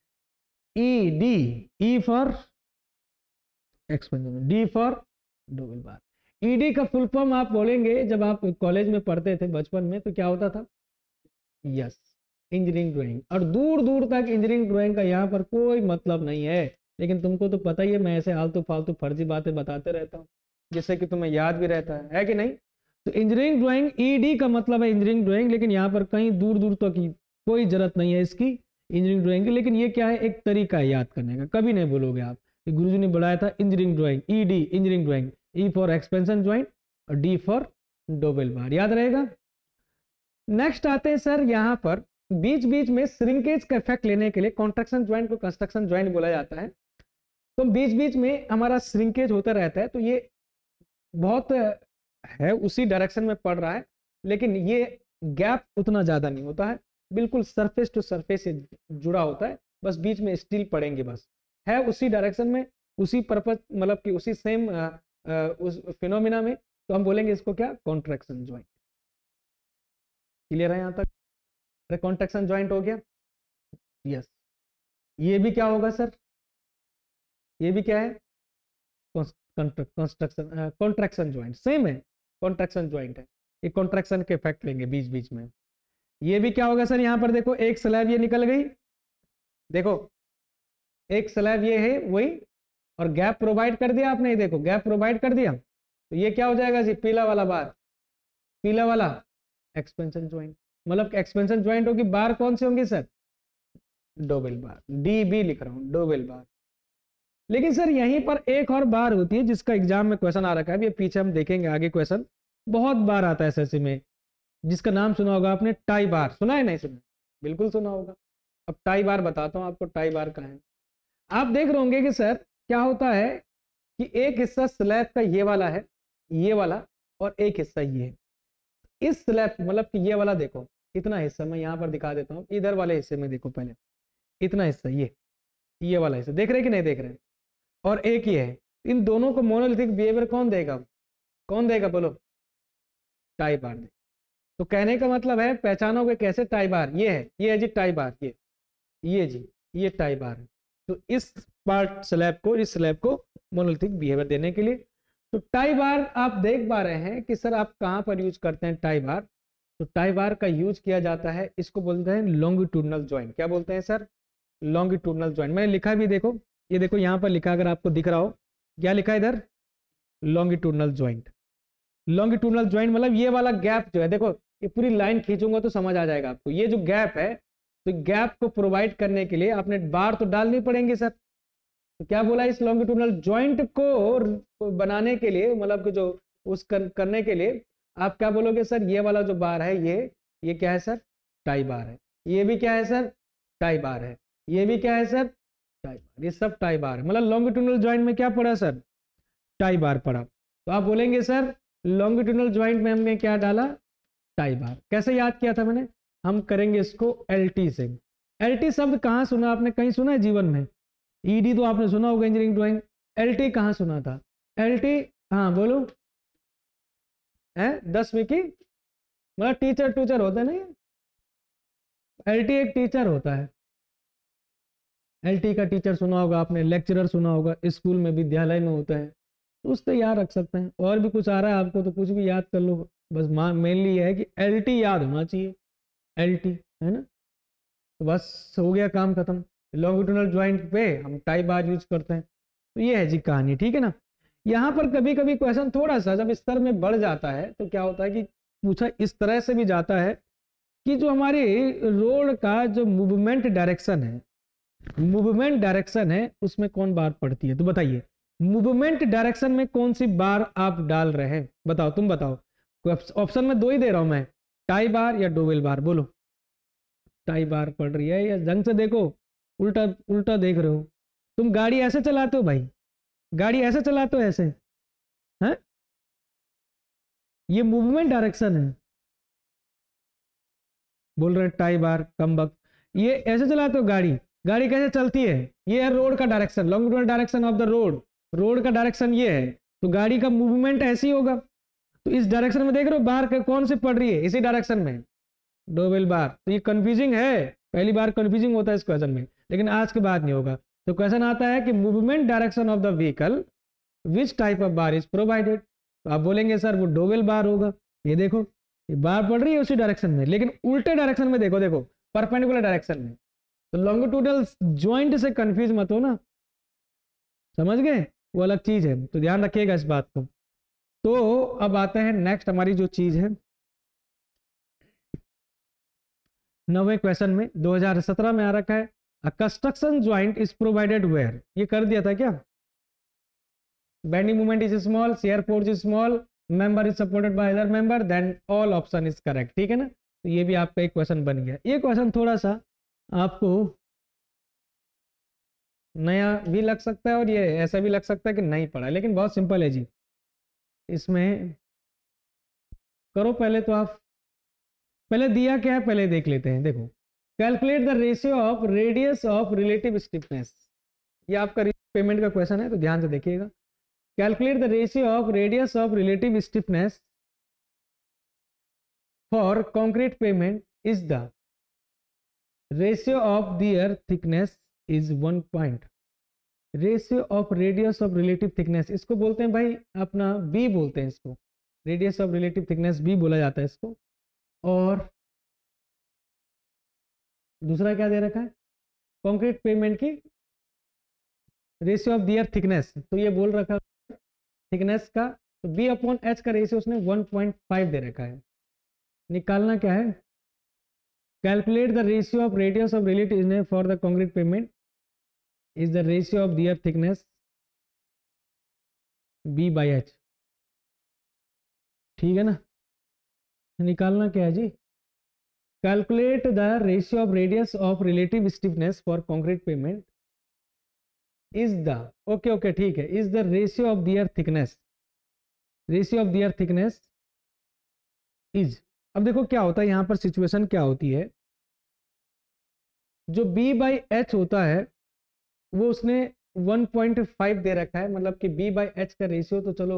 E D, E for expansion, D for dowel bar. ED का फुल फॉर्म आप बोलेंगे, जब आप कॉलेज में पढ़ते थे बचपन में तो क्या होता था, यस, इंजीनियरिंग ड्राइंग। और दूर दूर तक इंजीनियरिंग ड्राइंग का यहाँ पर कोई मतलब नहीं है, लेकिन तुमको तो पता ही है, मैं ऐसे आलतू फालतू फर्जी बातें बताते रहता हूँ जिससे कि तुम्हें याद भी रहता है, है कि नहीं। तो इंजीनियरिंग ड्राइंग, ईडी का मतलब है इंजीनियरिंग ड्राइंग, लेकिन यहाँ पर कहीं दूर दूर तक की कोई जरूरत नहीं है इसकी इंजीनियरिंग ड्राइंग की। लेकिन ये क्या है, एक तरीका है याद करने का, कभी नहीं बोलोगे आप कि गुरुजी ने बुलाया था engineering drawing, ED engineering drawing, E for expansion joint और डी फॉर डोवेल बार, याद रहेगा। नेक्स्ट आते हैं सर, यहाँ पर बीच बीच में श्रिंकेज का इफेक्ट लेने के लिए कॉन्ट्रैक्शन ज्वाइंट को कंस्ट्रक्शन ज्वाइंट बोला जाता है। तो बीच बीच में हमारा श्रिंकेज होता रहता है, तो ये बहुत है उसी डायरेक्शन में पड़ रहा है, लेकिन ये गैप उतना ज्यादा नहीं होता है, बिल्कुल सरफेस टू सरफेस से जुड़ा होता है, बस बीच में स्टील पड़ेंगे, बस है उसी डायरेक्शन में, उसी पर्पज मतलब कि उसी सेम उस फिनोमिना में, तो हम बोलेंगे इसको क्या, कॉन्ट्रैक्शन ज्वाइंट। क्लियर है यहाँ तक? अरे कॉन्ट्रैक्शन ज्वाइंट हो गया, यस। ये भी क्या होगा सर, ये भी क्या है, कंस्ट्रक्शन कॉन्ट्रैक्शन ज्वाइंट, सेम है, कॉन्ट्रैक्शन ज्वाइंट है। ये कॉन्ट्रैक्शन के इफेक्ट लेंगे बीच बीच में। ये भी क्या होगा सर, यहाँ पर देखो एक स्लैब ये निकल गई, देखो एक स्लैब ये है वही, और गैप प्रोवाइड कर दिया आपने, देखो गैप प्रोवाइड कर दिया, तो ये क्या हो जाएगा जी, पीला वाला बार, पीला वाला एक्सपेंशन ज्वाइंट। मतलब एक्सपेंशन ज्वाइंट होगी, बार कौन सी होंगी sir, dowel bar, D B लिख रहा हूं, डोवेल बार। लेकिन सर यहीं पर एक और बार होती है जिसका एग्जाम में क्वेश्चन आ रखा है, ये पीछे हम देखेंगे आगे क्वेश्चन, बहुत बार आता है एसएससी में, जिसका नाम सुना होगा आपने, टाई बार। सुना है नहीं सुना? बिल्कुल सुना होगा। अब टाई बार बताता हूं आपको, टाई बार कहाँ है। आप देख रहे होंगे कि सर क्या होता है कि एक हिस्सा स्लैब का ये वाला है, ये वाला, और एक हिस्सा ये है। इस स्लैब मतलब कि ये वाला देखो, इतना हिस्सा मैं यहाँ पर दिखा देता हूँ, इधर वाले हिस्से में देखो पहले, इतना हिस्सा ये ये वाला हिस्सा देख रहे हैं कि नहीं देख रहे हैं, और एक ये है। इन दोनों को मोनोलिथिक बिहेवियर कौन देगा, कौन देगा बोलो, टाई बार दे। तो कहने का मतलब है, पहचानोगे कैसे टाई बार, ये है, ये है जी टाई बार, ये ये जी ये टाई बार है। तो इस पार्ट स्लैब को, इस स्लैब को मोनोलिथिक बिहेवियर देने के लिए, तो टाई बार आप देख पा रहे हैं कि सर आप कहां पर यूज करते हैं टाई बार। तो टाई बार का यूज किया जाता है, इसको बोलते हैं लॉन्गिट्यूडनल ज्वाइंट। क्या बोलते हैं सर, लॉन्गिट्यूडनल ज्वाइंट। मैंने लिखा भी देखो, ये देखो यहाँ पर लिखा, अगर आपको दिख रहा हो, क्या लिखा है इधर, लॉन्गिट्यूडनल ज्वाइंट। लॉन्गिट्यूडनल ज्वाइंट मतलब ये वाला गैप जो है, देखो ये पूरी लाइन खींचूंगा तो समझ आ जाएगा आपको, ये जो गैप है, तो गैप को प्रोवाइड करने के लिए आपने बार तो डालनी पड़ेंगे सर। तो क्या बोला, इस लॉन्गिट्यूडनल ज्वाइंट को बनाने के लिए, मतलब कि जो उस कर, करने के लिए आप क्या बोलोगे सर, ये वाला जो बार है, ये ये क्या है सर, टाई बार है। ये भी क्या है सर, टाई बार है। ये भी क्या है सर, टाई बार। ये सब टाई बार है। मतलब लॉन्गिट्यूडनल ज्वाइंट में क्या पड़ा सर, टाई बार पड़ा। तो आप बोलेंगे सर लॉन्गिट्यूडनल ज्वाइंट में हमने क्या डाला, टाई बार। कैसे याद किया था मैंने, हम करेंगे इसको एल टी से। एल टी शब्द कहाँ सुना आपने, कहीं सुना है जीवन में? ई डी तो आपने सुना होगा इंजीनियरिंग ड्राइंग, एल टी कहाँ सुना था? एल टी, हाँ बोलो, है दसवीं की, मतलब टीचर टूचर होता है ना, एल टी एक टीचर होता है। एल टी का टीचर सुना होगा आपने, लेक्चरर सुना होगा, स्कूल में विद्यालय में होता है, तो उससे याद रख सकते हैं। और भी कुछ आ रहा है आपको तो कुछ भी याद कर लो, बस मेनली है कि एल टी याद होना चाहिए, एल टी है ना, तो बस हो गया काम खत्म। लॉन्गिट्यूडनल ज्वाइंट पे हम टाई बार यूज करते हैं। तो ये है जी कहानी, ठीक है ना। यहाँ पर कभी कभी क्वेश्चन थोड़ा सा जब स्तर में बढ़ जाता है तो क्या होता है कि पूछा इस तरह से भी जाता है कि जो हमारी रोड का जो मूवमेंट डायरेक्शन है, मूवमेंट डायरेक्शन है उसमें कौन बार पड़ती है, तो बताइए मूवमेंट डायरेक्शन में कौन सी बार आप डाल रहे हैं, बताओ, तुम बताओ। ऑप्शन में दो ही दे रहा हूं मैं, टाई बार या डोवेल बार, बोलो। टाई बार पड़ रही है, या जंग से देखो, उल्टा उल्टा देख रहे हो। तुम गाड़ी ऐसे चलाते हो भाई, गाड़ी ऐसे चलाते हो, ऐसे हैं, ये मूवमेंट डायरेक्शन है। बोल रहे टाई बार कम वक्त, ये ऐसे चलाते हो गाड़ी, गाड़ी कैसे चलती है, ये है रोड का direction, longitudinal direction of the road, road का डायरेक्शन ये है, तो गाड़ी का मूवमेंट ऐसे ही होगा। तो इस डायरेक्शन में देख रहे हो बार कौन सी पड़ रही है, इसी डायरेक्शन में, डोवेल बार। तो ये कंफ्यूजिंग है, पहली बार कंफ्यूजिंग होता है इस क्वेश्चन में, लेकिन आज के बाद नहीं होगा। तो क्वेश्चन आता है कि movement direction of the vehicle which type of bar is provided, तो आप बोलेंगे सर वो डोवेल बार होगा। ये देखो ये बार पड़ रही है उसी डायरेक्शन में, लेकिन उल्टे डायरेक्शन में, देखो देखो परपेंडिकुलर डायरेक्शन में। तो लॉन्गिट्यूडनल ज्वाइंट से कंफ्यूज मत हो ना, समझ गए, वो अलग चीज है, तो ध्यान रखिएगा इस बात को। तो अब आते हैं नेक्स्ट हमारी जो चीज है, नवे क्वेश्चन में दो हज़ार सत्रह में आ रखा है, a construction joint is provided where, ये कर दिया था क्या, bending moment is small, shear force is small, member is supported by other member, then all option is correct, ठीक है ना। तो ये भी आपका एक क्वेश्चन बन गया। ये क्वेश्चन थोड़ा सा आपको नया भी लग सकता है और ये ऐसा भी लग सकता है कि नहीं पढ़ा, लेकिन बहुत सिंपल है जी। इसमें करो पहले, तो आप पहले दिया क्या है पहले देख लेते हैं। देखो, calculate the ratio of radius of relative stiffness, ये आपका पेमेंट का क्वेश्चन है, तो ध्यान से देखिएगा। Calculate the ratio of radius of relative stiffness for concrete pavement is the ratio of their thickness is one point. Ratio of radius of relative thickness, इसको बोलते हैं भाई अपना बी बोलते हैं इसको, radius of relative thickness B बोला जाता है इसको। और दूसरा क्या दे रखा है, कंक्रीट पेमेंट की रेशियो ऑफ दियर थिकनेस, तो ये बोल रखा थिकनेस का, तो बी अपॉन एच का रेशियो उसने वन पॉइंट फाइव दे रखा है। निकालना क्या है, calculate the ratio of radius of relative for the concrete pavement is the ratio of their thickness B by H. ठीक है ना, निकालना क्या है जी, calculate the ratio of radius of relative stiffness for concrete pavement is the, okay okay ठीक है, is the ratio of their thickness, ratio of their thickness is. अब देखो क्या होता है यहाँ पर, सिचुएशन क्या होती है, जो b बाई एच होता है वो उसने वन पॉइंट फाइव दे रखा है, मतलब कि b बाई एच का रेशियो तो चलो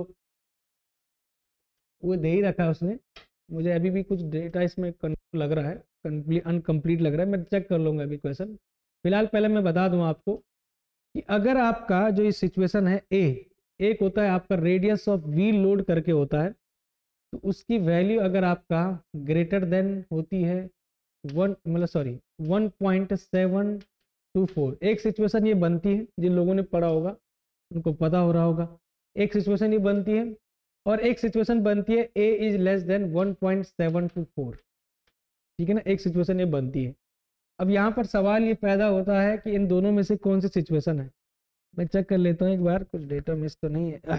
वो दे ही रखा है उसने। मुझे अभी भी कुछ डेटा इसमें लग रहा है, अनकम्प्लीट लग रहा है, मैं चेक कर लूंगा अभी क्वेश्चन। फिलहाल पहले मैं बता दूं आपको कि अगर आपका जो ये सिचुएशन है ए, एक होता है आपका रेडियस ऑफ वी लोड करके होता है, तो उसकी वैल्यू अगर आपका ग्रेटर देन होती है वन, मतलब sorry one point seven two four, एक सिचुएशन ये बनती है, जिन लोगों ने पढ़ा होगा उनको पता हो रहा होगा, एक सिचुएशन ये बनती है, और एक सिचुएशन बनती है A is less than one point seven two four. ठीक है ना, एक सिचुएशन ये बनती है। अब यहाँ पर सवाल ये पैदा होता है कि इन दोनों में से कौन सी सिचुएशन है। मैं चेक कर लेता हूँ एक बार, कुछ डेटा मिस तो नहीं है।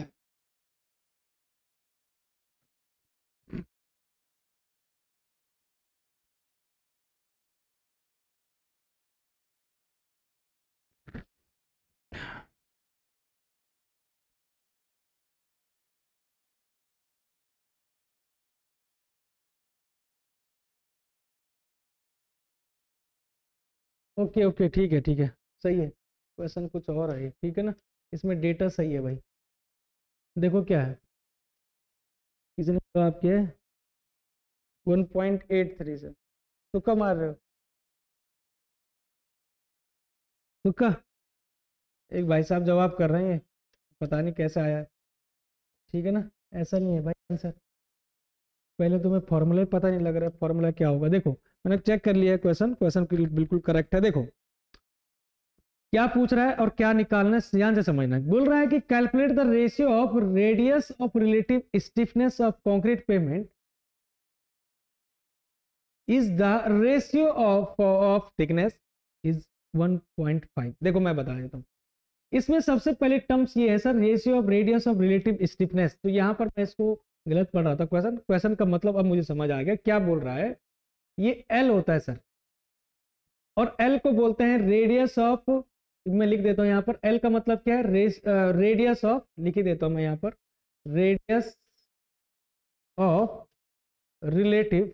ओके ओके ठीक है ठीक है, सही है, क्वेश्चन कुछ और है, ठीक है ना, इसमें डेटा सही है भाई। देखो क्या है, किसने जवाब किया है वन पॉइंट एट थ्री से, तुक्का मार रहे हो, तुक्का। एक भाई साहब जवाब कर रहे हैं, पता नहीं कैसे आया है। ठीक है ना, ऐसा नहीं है भाई आंसर, पहले तुम्हें फॉर्मूला ही पता नहीं लग रहा है, फॉर्मूला क्या होगा। देखो मैंने चेक कर लिया है क्वेश्चन, क्वेश्चन बिल्कुल करेक्ट है। देखो क्या पूछ रहा है और क्या निकालना है, ध्यान से समझना है। बोल रहा है कि calculate the ratio of radius of relative stiffness of concrete pavement is the ratio of of thickness is one point five. देखो मैं बता देता हूँ, इसमें सबसे पहले टर्म्स ये है sir, ratio of radius of relative stiffness. तो यहाँ पर मैं इसको गलत पढ़ रहा था क्वेश्चन, क्वेश्चन का मतलब अब मुझे समझ आ गया क्या बोल रहा है। ये एल होता है सर, और एल को बोलते हैं रेडियस ऑफ, मैं लिख देता हूं यहाँ पर, एल का मतलब क्या है, रेडियस ऑफ, लिख ही देता हूं मैं यहाँ पर, रेडियस ऑफ रिलेटिव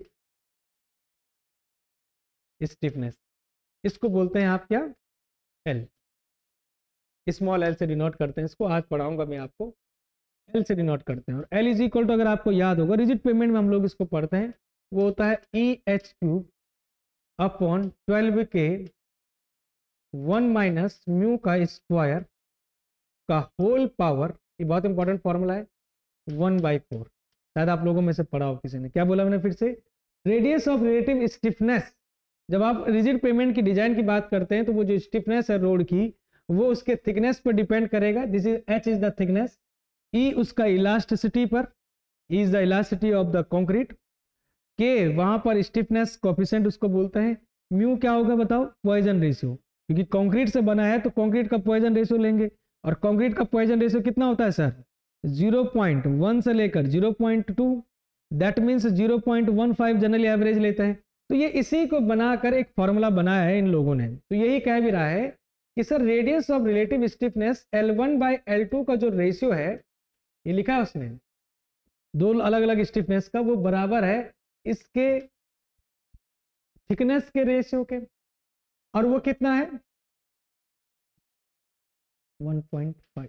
स्टिफनेस, इसको बोलते हैं आप क्या, एल, स्मॉल एल से डिनोट करते हैं इसको, आज पढ़ाऊंगा मैं आपको, एल से डिनोट करते हैं। और एल इज इक्वल टू, अगर आपको याद होगा रिजिड पेमेंट में हम लोग इसको पढ़ते हैं, वो होता है E H cube upon twelve K one minus mu का स्क्वायर का होल पावर, ये बहुत इंपॉर्टेंट फॉर्मूला है, वन बाई फोर। शायद आप लोगों में से पढ़ा हो किसी ने, क्या बोला मैंने फिर से, रेडियस ऑफ रिलेटिव स्टिफनेस। जब आप रिजिड पेमेंट की डिजाइन की बात करते हैं तो वो जो स्टिफनेस है रोड की, वो उसके थिकनेस पर डिपेंड करेगा, this is H is the thickness, E उसका इलास्टिसिटी पर, is the elasticity of the concrete, K वहां पर स्टिफनेस कोफिशिएंट उसको बोलते हैं, म्यू क्या होगा बताओ, पॉइजन रेशियो, क्योंकि कंक्रीट से बना है तो कंक्रीट का पॉइजन रेशियो लेंगे, और कंक्रीट का पॉइजन रेशियो कितना होता है सर, ज़ीरो पॉइंट वन से लेकर zero point two, that means zero point one five generally average लेते हैं। तो ये इसी को बनाकर एक फॉर्मूला बनाया है इन लोगों ने, तो यही कह भी रहा है कि sir radius of relative stiffness L one by L two का जो रेशियो है, ये लिखा है उसने, दो अलग अलग स्टिफनेस का, वो बराबर है इसके थिकनेस के रेशियो के, और वो कितना है वन पॉइंट फाइव।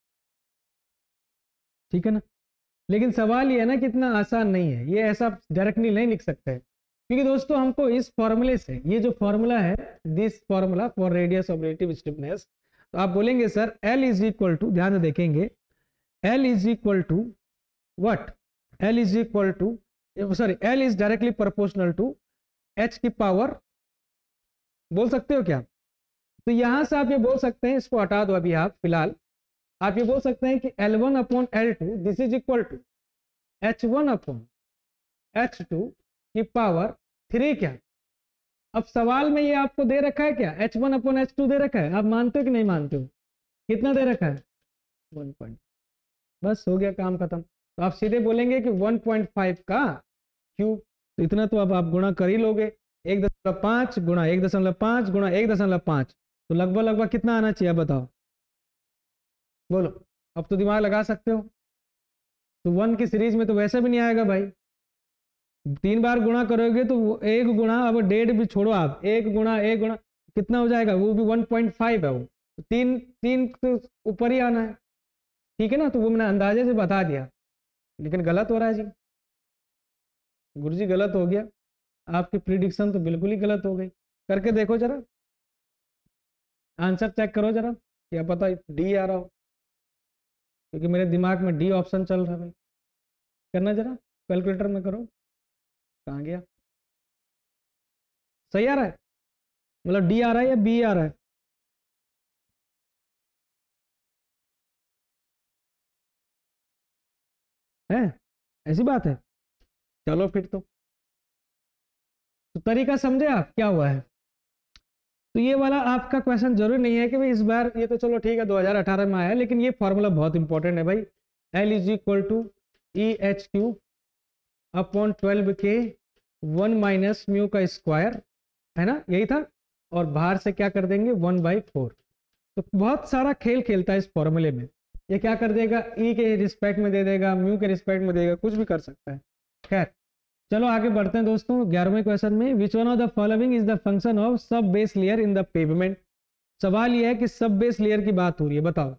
ठीक है ना। लेकिन सवाल ये है ना कितना आसान नहीं है, ये ऐसा डायरेक्टली नहीं लिख सकते हैं, क्योंकि दोस्तों हमको इस फॉर्मूले से, ये जो फॉर्मूला है this formula for radius of relative stiffness, तो आप बोलेंगे sir L is equal to, ध्यान से देखेंगे, L is equal to what, L is equal to, sorry L is directly proportional to H की पावर, बोल सकते हो क्या? तो यहां से आप ये बोल सकते हैं, इसको हटा दो अभी आप फिलहाल, आप ये बोल सकते हैं कि L one upon L two this is equal to H one upon H two की पावर थ्री। क्या अब सवाल में ये आपको दे रखा है क्या, H one upon H two दे रखा है, आप मानते हो कि नहीं मानते हो? कितना दे रखा है? वन पॉइंट, बस हो गया काम खत्म। तो आप सीधे बोलेंगे कि वन पॉइंट फाइव का क्यूब, तो इतना तो अब आप गुणा कर ही लोगे, एक दशमलव पाँच गुणा एक दशमलव पाँच गुणा एक दशमलव पाँच, तो लगभग लगभग कितना आना चाहिए बताओ, बोलो, अब तो दिमाग लगा सकते हो। तो वन की सीरीज में तो वैसे भी नहीं आएगा भाई, तीन बार गुणा करोगे तो एक गुणा, अब डेढ़ भी छोड़ो आप, एक गुणा एक गुणा कितना हो जाएगा, वो भी वन पॉइंट फाइव है, वो तीन तीन तो ऊपर ही आना है। ठीक है ना, तो वो मैंने अंदाजे से बता दिया, लेकिन गलत हो रहा है जी, गुरुजी गलत हो गया, आपकी प्रिडिक्शन तो बिल्कुल ही गलत हो गई। करके देखो जरा, आंसर चेक करो जरा, क्या पता डी आ रहा हो, क्योंकि मेरे दिमाग में डी ऑप्शन चल रहा है भाई। करना जरा, कैलकुलेटर में करो, कहाँ गया, सही आ रहा है, मतलब डी आ रहा है या बी आ रहा है? है ऐसी बात है, चलो फिर तो, तो तरीका समझे आप क्या हुआ है। तो ये वाला आपका क्वेश्चन जरूरी नहीं है कि भाई इस बार, ये तो चलो ठीक है दो हज़ार अठारह में आया, लेकिन ये फॉर्मूला बहुत इंपॉर्टेंट है भाई, L is equal to E H cube upon twelve K one minus mu का स्क्वायर, है ना, यही था, और बाहर से क्या कर देंगे वन बाई फोर। तो बहुत सारा खेल खेलता है इस फॉर्मूले में, ये क्या कर देगा, ई के रिस्पेक्ट में दे देगा, म्यू के रिस्पेक्ट में देगा, कुछ भी कर सकता है। खैर चलो आगे बढ़ते हैं दोस्तों, ग्यारहवें क्वेश्चन में, which one of the following is the function of sub base layer in the pavement. सवाल यह है कि सब बेस लेयर की बात हो रही है, बताओ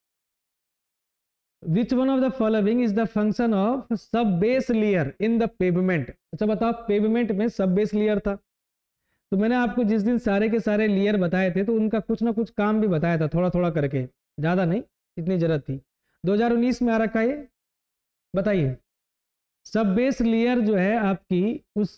which one of the following is the function of sub base layer in the pavement. अच्छा बताओ, पेवमेंट में सब बेस लेयर था, तो मैंने आपको जिस दिन सारे के सारे लेयर बताए थे तो उनका कुछ ना कुछ काम भी बताया था, थोड़ा थोड़ा करके, ज्यादा नहीं, इतनी जरूरत थी। दो हज़ार उन्नीस में आ रखा है, बताइए सब बेस लेयर जो है आपकी, उस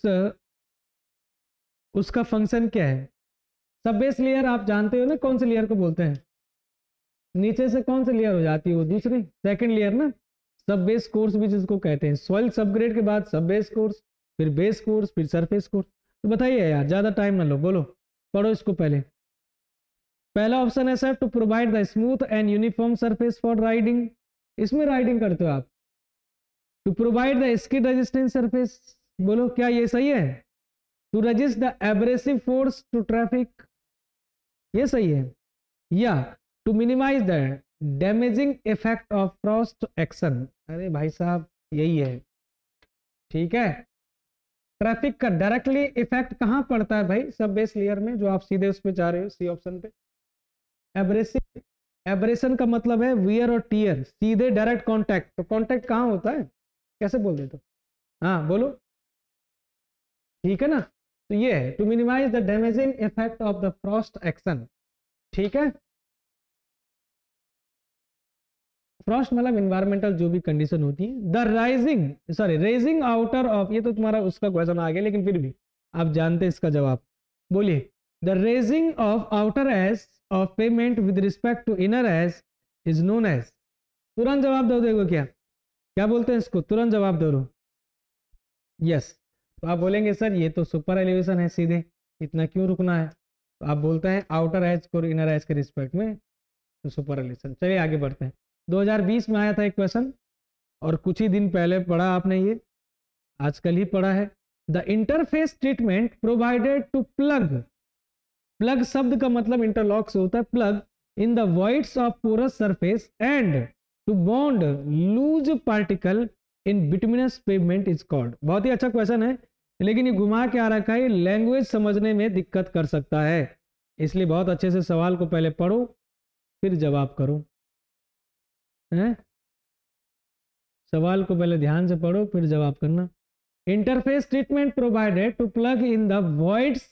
उसका फंक्शन क्या है। सब बेस लेयर आप जानते हो ना कौन से लेयर को बोलते हैं, नीचे से कौन सी लेयर हो जाती है वो, दूसरी सेकंड लेयर ना, सब बेस कोर्स भी जिसको कहते हैं, सॉइल सबग्रेड के बाद सब बेस कोर्स, फिर बेस कोर्स, फिर सरफेस कोर्स। तो बताइए यार, ज्यादा टाइम ना लो, बोलो पढ़ो इसको पहले। पहला ऑप्शन है sir to provide the smooth and uniform surface for riding, इसमें राइडिंग करते हो आप। To provide the skid resistant surface, बोलो क्या ये सही है। To resist the abrasive force to traffic, ये सही है। या to minimize the damaging effect of frost action, अरे भाई साहब यही है, ठीक है। ट्रैफिक का डायरेक्टली इफेक्ट कहां पड़ता है भाई, सब बेस लेयर में, जो आप सीधे उस पे जा रहे हो, सी ऑप्शन पे। एब्रेसिव, एब्रेशन का मतलब है वियर और टीयर, सीधे डायरेक्ट कांटेक्ट, तो कांटेक्ट कहां होता है, कैसे बोल देते हो, हाँ बोलो, ठीक है ना। तो ये है to minimize the damaging effect of the frost action, ठीक है। फ्रॉस्ट मतलब इन्वायरमेंटल जो भी कंडीशन होती है। The rising, sorry raising outer of, ये तो तुम्हारा उसका क्वेश्चन आ गया, लेकिन फिर भी आप जानते हैं इसका जवाब, बोलिए। The raising of outer edge of pavement with respect to inner edge is known as, तुरंत जवाब दो, देखो क्या क्या बोलते हैं इसको, तुरंत जवाब दो लो, यस। तो आप बोलेंगे सर ये तो सुपर एलिवेशन है सीधे, इतना क्यों रुकना है, तो आप बोलते हैं आउटर एज को इनर एज के रिस्पेक्ट में तो सुपर एलिवेशन। चलिए आगे बढ़ते हैं। दो हज़ार बीस में आया था एक क्वेश्चन, और कुछ ही दिन पहले पढ़ा आपने, ये आजकल ही पढ़ा है। The interface treatment provided to plug, plug शब्द का मतलब इंटरलॉक से होता है, plug in the voids of porous surface and to bond loose particle in bituminous pavement is called. बहुत ही अच्छा क्वेश्चन है, लेकिन ये घुमा के आ रखा है, लैंग्वेज समझने में दिक्कत कर सकता है, इसलिए बहुत अच्छे से सवाल को पहले पढ़ो, फिर जवाब करो। हैं, सवाल को पहले ध्यान से पढ़ो फिर जवाब करना। Interface treatment provided to plug in the voids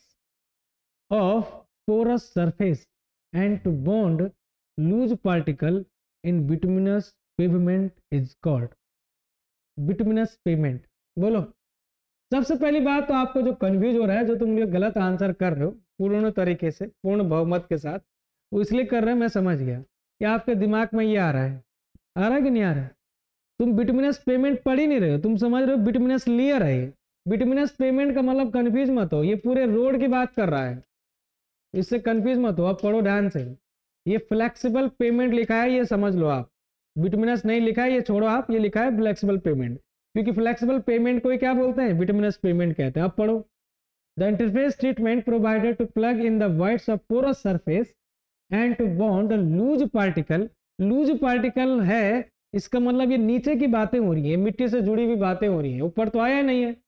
of porous surface and to bond loose particle in bituminous pavement is called bituminous pavement। बोलो। सबसे पहली बात तो आपको जो कंफ्यूज हो रहा है, जो तुम लोग गलत आंसर कर रहे हो पूर्ण तरीके से, पूर्ण बहुमत के साथ, वो इसलिए कर रहे हैं, मैं समझ गया कि आपके दिमाग में ये आ रहा है। आ रहा है कि नहीं आ रहा है? तुम बिटुमिनस पेमेंट पढ़ ही नहीं रहे हो, तुम समझ रहे हो बिटुमिनस लेयर है। बिटुमिनस पेमेंट का मतलब कंफ्यूज मत हो, ये पूरे रोड की बात कर रहा है, इससे कंफ्यूज मत हो। अब पढ़ो ध्यान से। ये फ्लेक्सिबल पेमेंट लिखा है, ये समझ लो आप। बिटुमिनस नहीं लिखा है, ये छोड़ो आप, ये लिखा है फ्लेक्सिबल पेमेंट, क्योंकि फ्लेक्सिबल पेमेंट को क्या बोलते हैं? बिटुमिनस पेमेंट कहते हैं। अब पढ़ो। The interface treatment provided to plug in the voids of porous surface and to bond loose particle. Loose particle है, इसका मतलब ये नीचे की बातें हो रही है, मिट्टी से जुड़ी हुई बातें हो रही है, ऊपर तो आया नहीं है,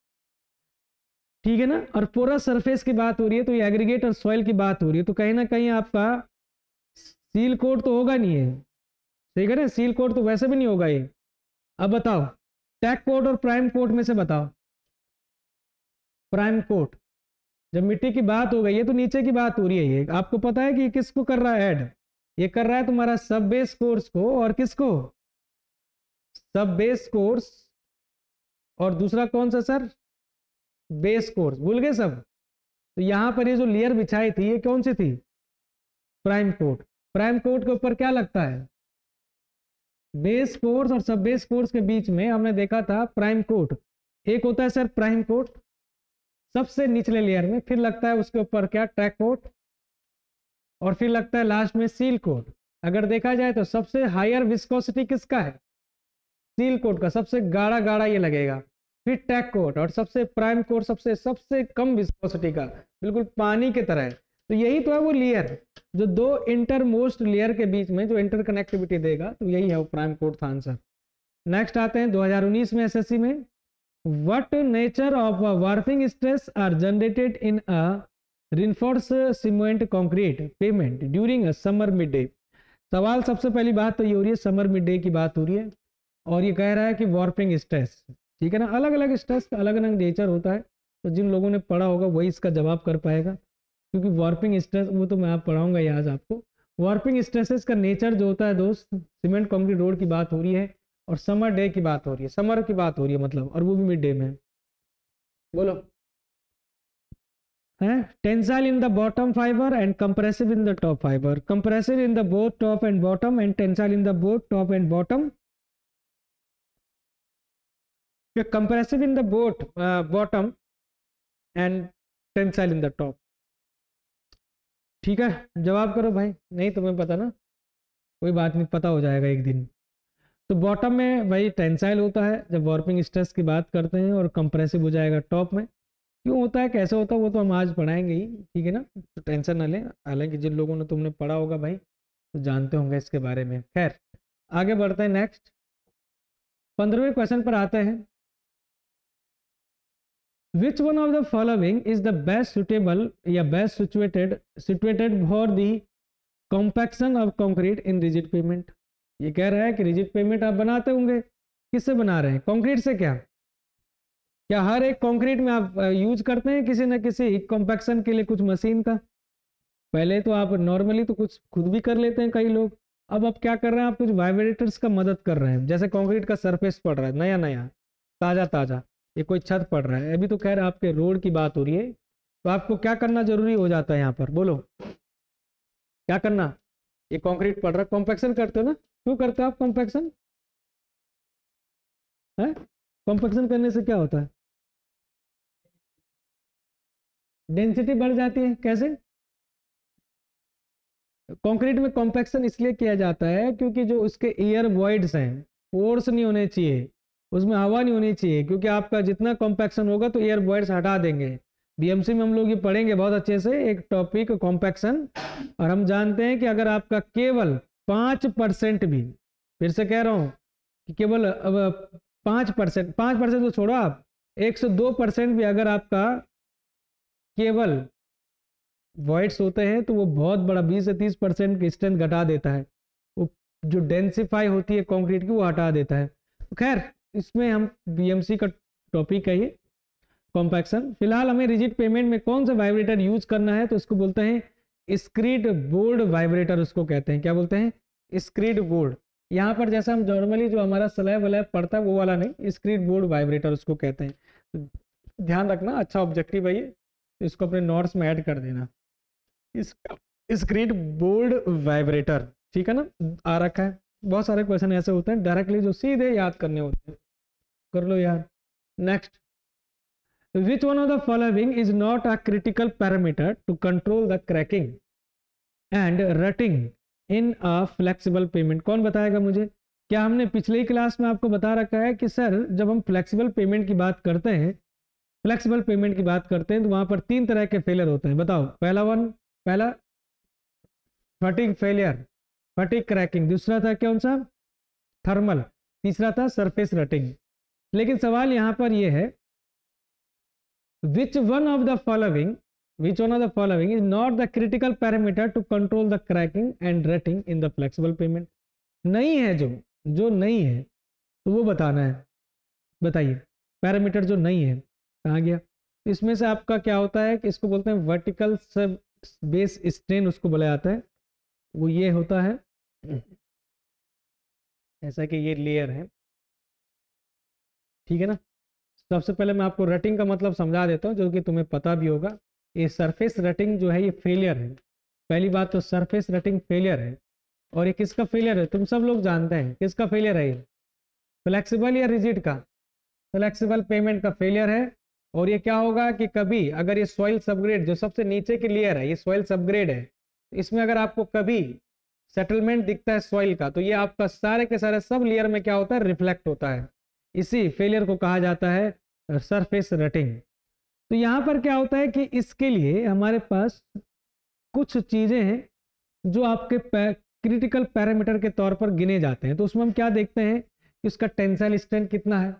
ठीक है ना। और पोरस सरफेस की बात हो रही है, तो ये एग्रीगेट और सॉइल की बात हो रही है, तो कहीं ना कहीं आपका सील कोड तो होगा नहीं है, ठीक है ना। सील कोड तो वैसे भी नहीं होगा ये। अब बताओ टैग कोड और प्राइम कोड में से बताओ। प्राइम कोड, जब मिट्टी की बात हो गई है तो नीचे की बात हो रही है। ये आपको पता है कि किसको कर रहा है ऐड? ये कर रहा है तुम्हारा सब बेस कोर्स को, और किसको? सब बेस कोर्स, और दूसरा कौन सा सर? Base course. भूल गए सब? तो यहां पर ये जो लेयर बिछाई थी, ये कौन सी थी? Prime coat. प्राइम कोट के ऊपर क्या लगता है? बेस कोर्स, और सब बेस कोर्स के बीच में हमने देखा था प्राइम कोट। एक होता है सर प्राइम कोट सबसे निचले लेयर में, फिर लगता है उसके ऊपर क्या? ट्रैक कोट, और फिर लगता है लास्ट में सील कोट। अगर देखा जाए तो सबसे हायर विस्कोसिटी किसका है? सील कोट का, सबसे गाढ़ा गाढ़ा ये लगेगा। फिर टैग कोट, और सबसे प्राइम कोट सबसे सबसे कम विस्कोसिटी का, बिल्कुल पानी की तरह है। तो यही तो है वो लेयर, जो दो इंटरमोस्ट लेयर के बीच में जो इंटरकनेक्टिविटी देगा, तो यही है वो प्राइम कोट था आंसर। नेक्स्ट आते हैं दो हज़ार उन्नीस में एसएससी में। What nature of warping stress are generated in a reinforced cement concrete pavement during a summer mid day. सवाल सबसे पहली बात तो ये हो रही है, समर मिड डे की बात हो रही है, और ये कह रहा है कि वार्पिंग स्ट्रेस, ठीक है ना। अलग अलग स्ट्रेस का अलग अलग नेचर होता है, तो जिन लोगों ने पढ़ा होगा वही इसका जवाब कर पाएगा, क्योंकि वार्पिंग स्ट्रेस वो तो मैं आप पढ़ाऊंगा ही आज आपको। वार्पिंग स्ट्रेसेस का नेचर जो होता है दोस्त, सीमेंट कंक्रीट रोड की बात हो रही है, और समर डे की बात हो रही है, समर की बात हो रही है मतलब, और वो भी मिड डे में। बोलो। है tensile in the bottom fibre and compressive in the top fibre. Compressive in the both top and bottom, and tensile in the both top and bottom. Compressive in the both bottom and tensile in the top. ठीक है, जवाब करो भाई, नहीं तुम्हें पता ना, कोई बात नहीं, पता हो जाएगा एक दिन। तो बॉटम में भाई टेंसाइल होता है जब वार्पिंग स्ट्रेस की बात करते हैं, और कंप्रेसिव हो जाएगा टॉप में। क्यों होता है, कैसे होता है, वो तो हम आज पढ़ाएंगे ही, ठीक है ना, तो टेंशन ना लें। हालांकि जिन लोगों ने तुमने पढ़ा होगा भाई तो जानते होंगे इसके बारे में। खैर आगे बढ़ते हैं। नेक्स्ट पंद्रहवें क्वेश्चन पर आते हैं। Which one of the following is the best suitable या best situated situated for the compaction of concrete in rigid pavement? ये कह रहा है कि रिजिड पेमेंट आप बनाते होंगे, किससे बना रहे हैं? कंक्रीट से। क्या क्या हर एक कंक्रीट में आप यूज करते हैं किसी न किसी कॉम्पैक्शन के लिए कुछ मशीन का? पहले तो आप नॉर्मली तो कुछ खुद भी कर लेते हैं कई लोग, अब आप क्या कर रहे हैं, आप कुछ वाइब्रेटर्स का मदद कर रहे हैं। जैसे कंक्रीट का सरफेस पड़ रहा है नया नया ताजा ताजा, ये कोई छत पड़ रहा है, अभी तो खैर आपके रोड की बात हो रही है, तो आपको क्या करना जरूरी हो जाता है यहाँ पर? बोलो क्या करना? ये कंक्रीट पड़ रहा है, कॉम्पैक्शन करते हो ना? क्यों करते हो आप कॉम्पैक्शन? है कॉम्पैक्शन करने से क्या होता है? डेंसिटी बढ़ जाती है। कैसे? कंक्रीट में कॉम्पैक्शन इसलिए किया जाता है क्योंकि जो उसके एयर वॉइड्स हैं, पोर्स नहीं होने चाहिए, उसमें हवा नहीं होनी चाहिए, क्योंकि आपका जितना कॉम्पैक्शन होगा तो एयर वॉइड्स हटा देंगे। बीएमसी में हम लोग ये पढ़ेंगे बहुत अच्छे से एक टॉपिक कॉम्पैक्शन, और हम जानते हैं कि अगर आपका केवल पाँच परसेंट भी, फिर से कह रहा हूँ कि केवल अब पाँच परसेंट पाँच परसेंट तो छोड़ो आप, एक सौ दो परसेंट भी अगर आपका केवल वॉइड्स होते हैं तो वो बहुत बड़ा बीस से तीस परसेंट की स्ट्रेंथ घटा देता है। जो डेंसिफाई होती है कंक्रीट की वो हटा देता है। तो खैर इसमें हम बीएमसी का टॉपिक है ये कॉम्पैक्शन। फिलहाल हमें रिजिड पेमेंट में कौन सा वाइब्रेटर यूज करना है, तो इसको बोलते हैं स्क्रीड बोर्ड वाइब्रेटर, उसको कहते हैं, क्या बोलते हैं, स्क्रीड बोर्ड। यहाँ पर जैसा हम नॉर्मली जो हमारा स्लैब वलैब पड़ता है वो वाला नहीं, स्क्रीड बोर्ड वाइब्रेटर उसको कहते हैं। ध्यान रखना, अच्छा ऑब्जेक्टिव है ये, इसको अपने नोट्स में ऐड कर देना, इस स्क्रीड बोर्ड वाइब्रेटर, ठीक है ना, आ रखा है। बहुत सारे क्वेश्चन ऐसे होते हैं डायरेक्टली जो सीधे याद करने होते हैं, कर लो यार। Next, which one of the following is not a critical parameter to control the cracking and rutting in a flexible payment? कौन बताएगा मुझे? क्या हमने पिछले ही क्लास में आपको बता रखा है कि सर जब हम फ्लेक्सिबल पेमेंट की बात करते हैं फ्लेक्सिबल पेमेंट की बात करते हैं तो वहां पर तीन तरह के फेलियर होते हैं, बताओ। पहला वन पहला फटिग फेलियर, फटिग क्रैकिंग। दूसरा था कौन सा, थर्मल। तीसरा था सरफेस रटिंग। लेकिन सवाल यहां पर यह है, which one of the following which one of the following is not the critical parameter to control the cracking and rutting in the flexible payment? नहीं है, जो जो नहीं है तो वो बताना है। बताइए पैरामीटर जो नहीं है कहाँ गया। इसमें से आपका क्या होता है कि इसको बोलते हैं वर्टिकल सब बेस स्ट्रेन, उसको बोला जाता है। वो ये होता है ऐसा कि ये लेयर है, ठीक है ना। सबसे पहले मैं आपको रटिंग का मतलब समझा देता हूँ जो कि तुम्हें पता भी होगा। ये सरफेस रटिंग जो है ये फेलियर है। पहली बात तो सरफेस रटिंग फेलियर है। और ये किसका फेलियर है, तुम सब लोग जानते हैं किसका फेलियर है ये, फ्लेक्सिबल या रिजिड का, फ्लेक्सिबल पेमेंट का फेलियर है। और ये क्या होगा कि कभी अगर ये सॉइल सबग्रेड जो सबसे नीचे की लेयर है ये सॉइल सबग्रेड है, इसमें अगर आपको कभी सेटलमेंट दिखता है सॉइल का तो ये आपका सारे के सारे सब लेयर में क्या होता है, रिफ्लेक्ट होता है। इसी फेलियर को कहा जाता है सरफेस रटिंग। तो यहाँ पर क्या होता है कि इसके लिए हमारे पास कुछ चीजें हैं जो आपके क्रिटिकल पैरामीटर के तौर पर गिने जाते हैं। तो उसमें हम क्या देखते हैं कि उसका टेंसाइल स्ट्रेंथ कितना है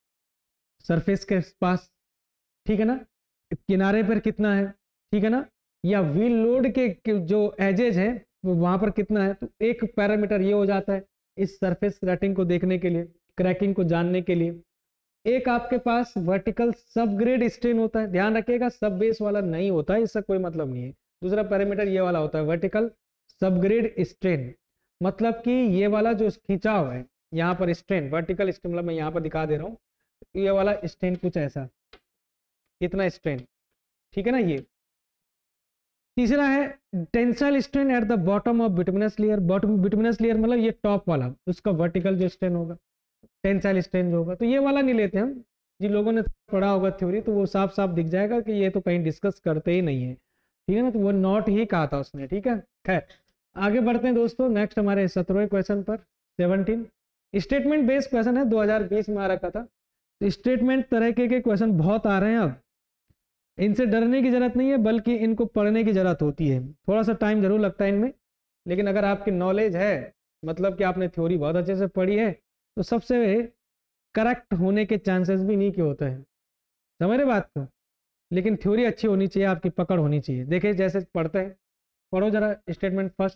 सरफेस के पास, ठीक है ना, किनारे पर कितना है, ठीक है ना, या व्हील लोड के जो एजेज है वो वहां पर कितना है। तो एक पैरामीटर ये हो जाता है इस सरफेस रटिंग को देखने के लिए, क्रैकिंग को जानने के लिए। एक आपके पास वर्टिकल सबग्रेड स्ट्रेन होता है, ध्यान रखिएगा सब बेस वाला नहीं होता है, इससे कोई मतलब नहीं है। दूसरा पैरामीटर ये वाला होता है वर्टिकल सबग्रेड स्ट्रेन, मतलब कि ये वाला जो खिंचाव है यहाँ पर स्ट्रेन, वर्टिकल स्ट्रेन, मतलब मैं यहाँ पर दिखा दे रहा हूँ, ये वाला स्ट्रेन कुछ ऐसा, इतना स्ट्रेन, ठीक है ना। ये तीसरा है tensile strain at the bottom of bituminous layer. Bottom bituminous layer मतलब ये टॉप वाला, उसका वर्टिकल जो स्ट्रेन होगा, टेंसाइल स्ट्रेन जो होगा। तो ये वाला नहीं लेते हम, जिन लोगों ने पढ़ा होगा थ्योरी तो वो साफ साफ दिख जाएगा कि ये तो कहीं डिस्कस करते ही नहीं है, ठीक है ना। तो वो नॉट ही कहा था उसने, ठीक है। खैर आगे बढ़ते हैं दोस्तों, नेक्स्ट हमारे सत्रहवें क्वेश्चन पर, सेवनटीन स्टेटमेंट बेस्ड क्वेश्चन है, दो हज़ार बीस में आ रखा था। तो स्टेटमेंट तरह के, के क्वेश्चन बहुत आ रहे हैं अब, इनसे डरने की जरूरत नहीं है बल्कि इनको पढ़ने की जरूरत होती है। थोड़ा सा टाइम जरूर लगता है इनमें, लेकिन अगर आपकी नॉलेज है, मतलब कि आपने थ्योरी बहुत अच्छे से पढ़ी है, तो सबसे करेक्ट होने के चांसेस भी नहीं के होते हैं, समझ रहे बात को। लेकिन थ्योरी अच्छी होनी चाहिए, आपकी पकड़ होनी चाहिए। देखिए जैसे पढ़ते हैं, पढ़ो जरा स्टेटमेंट फर्स्ट,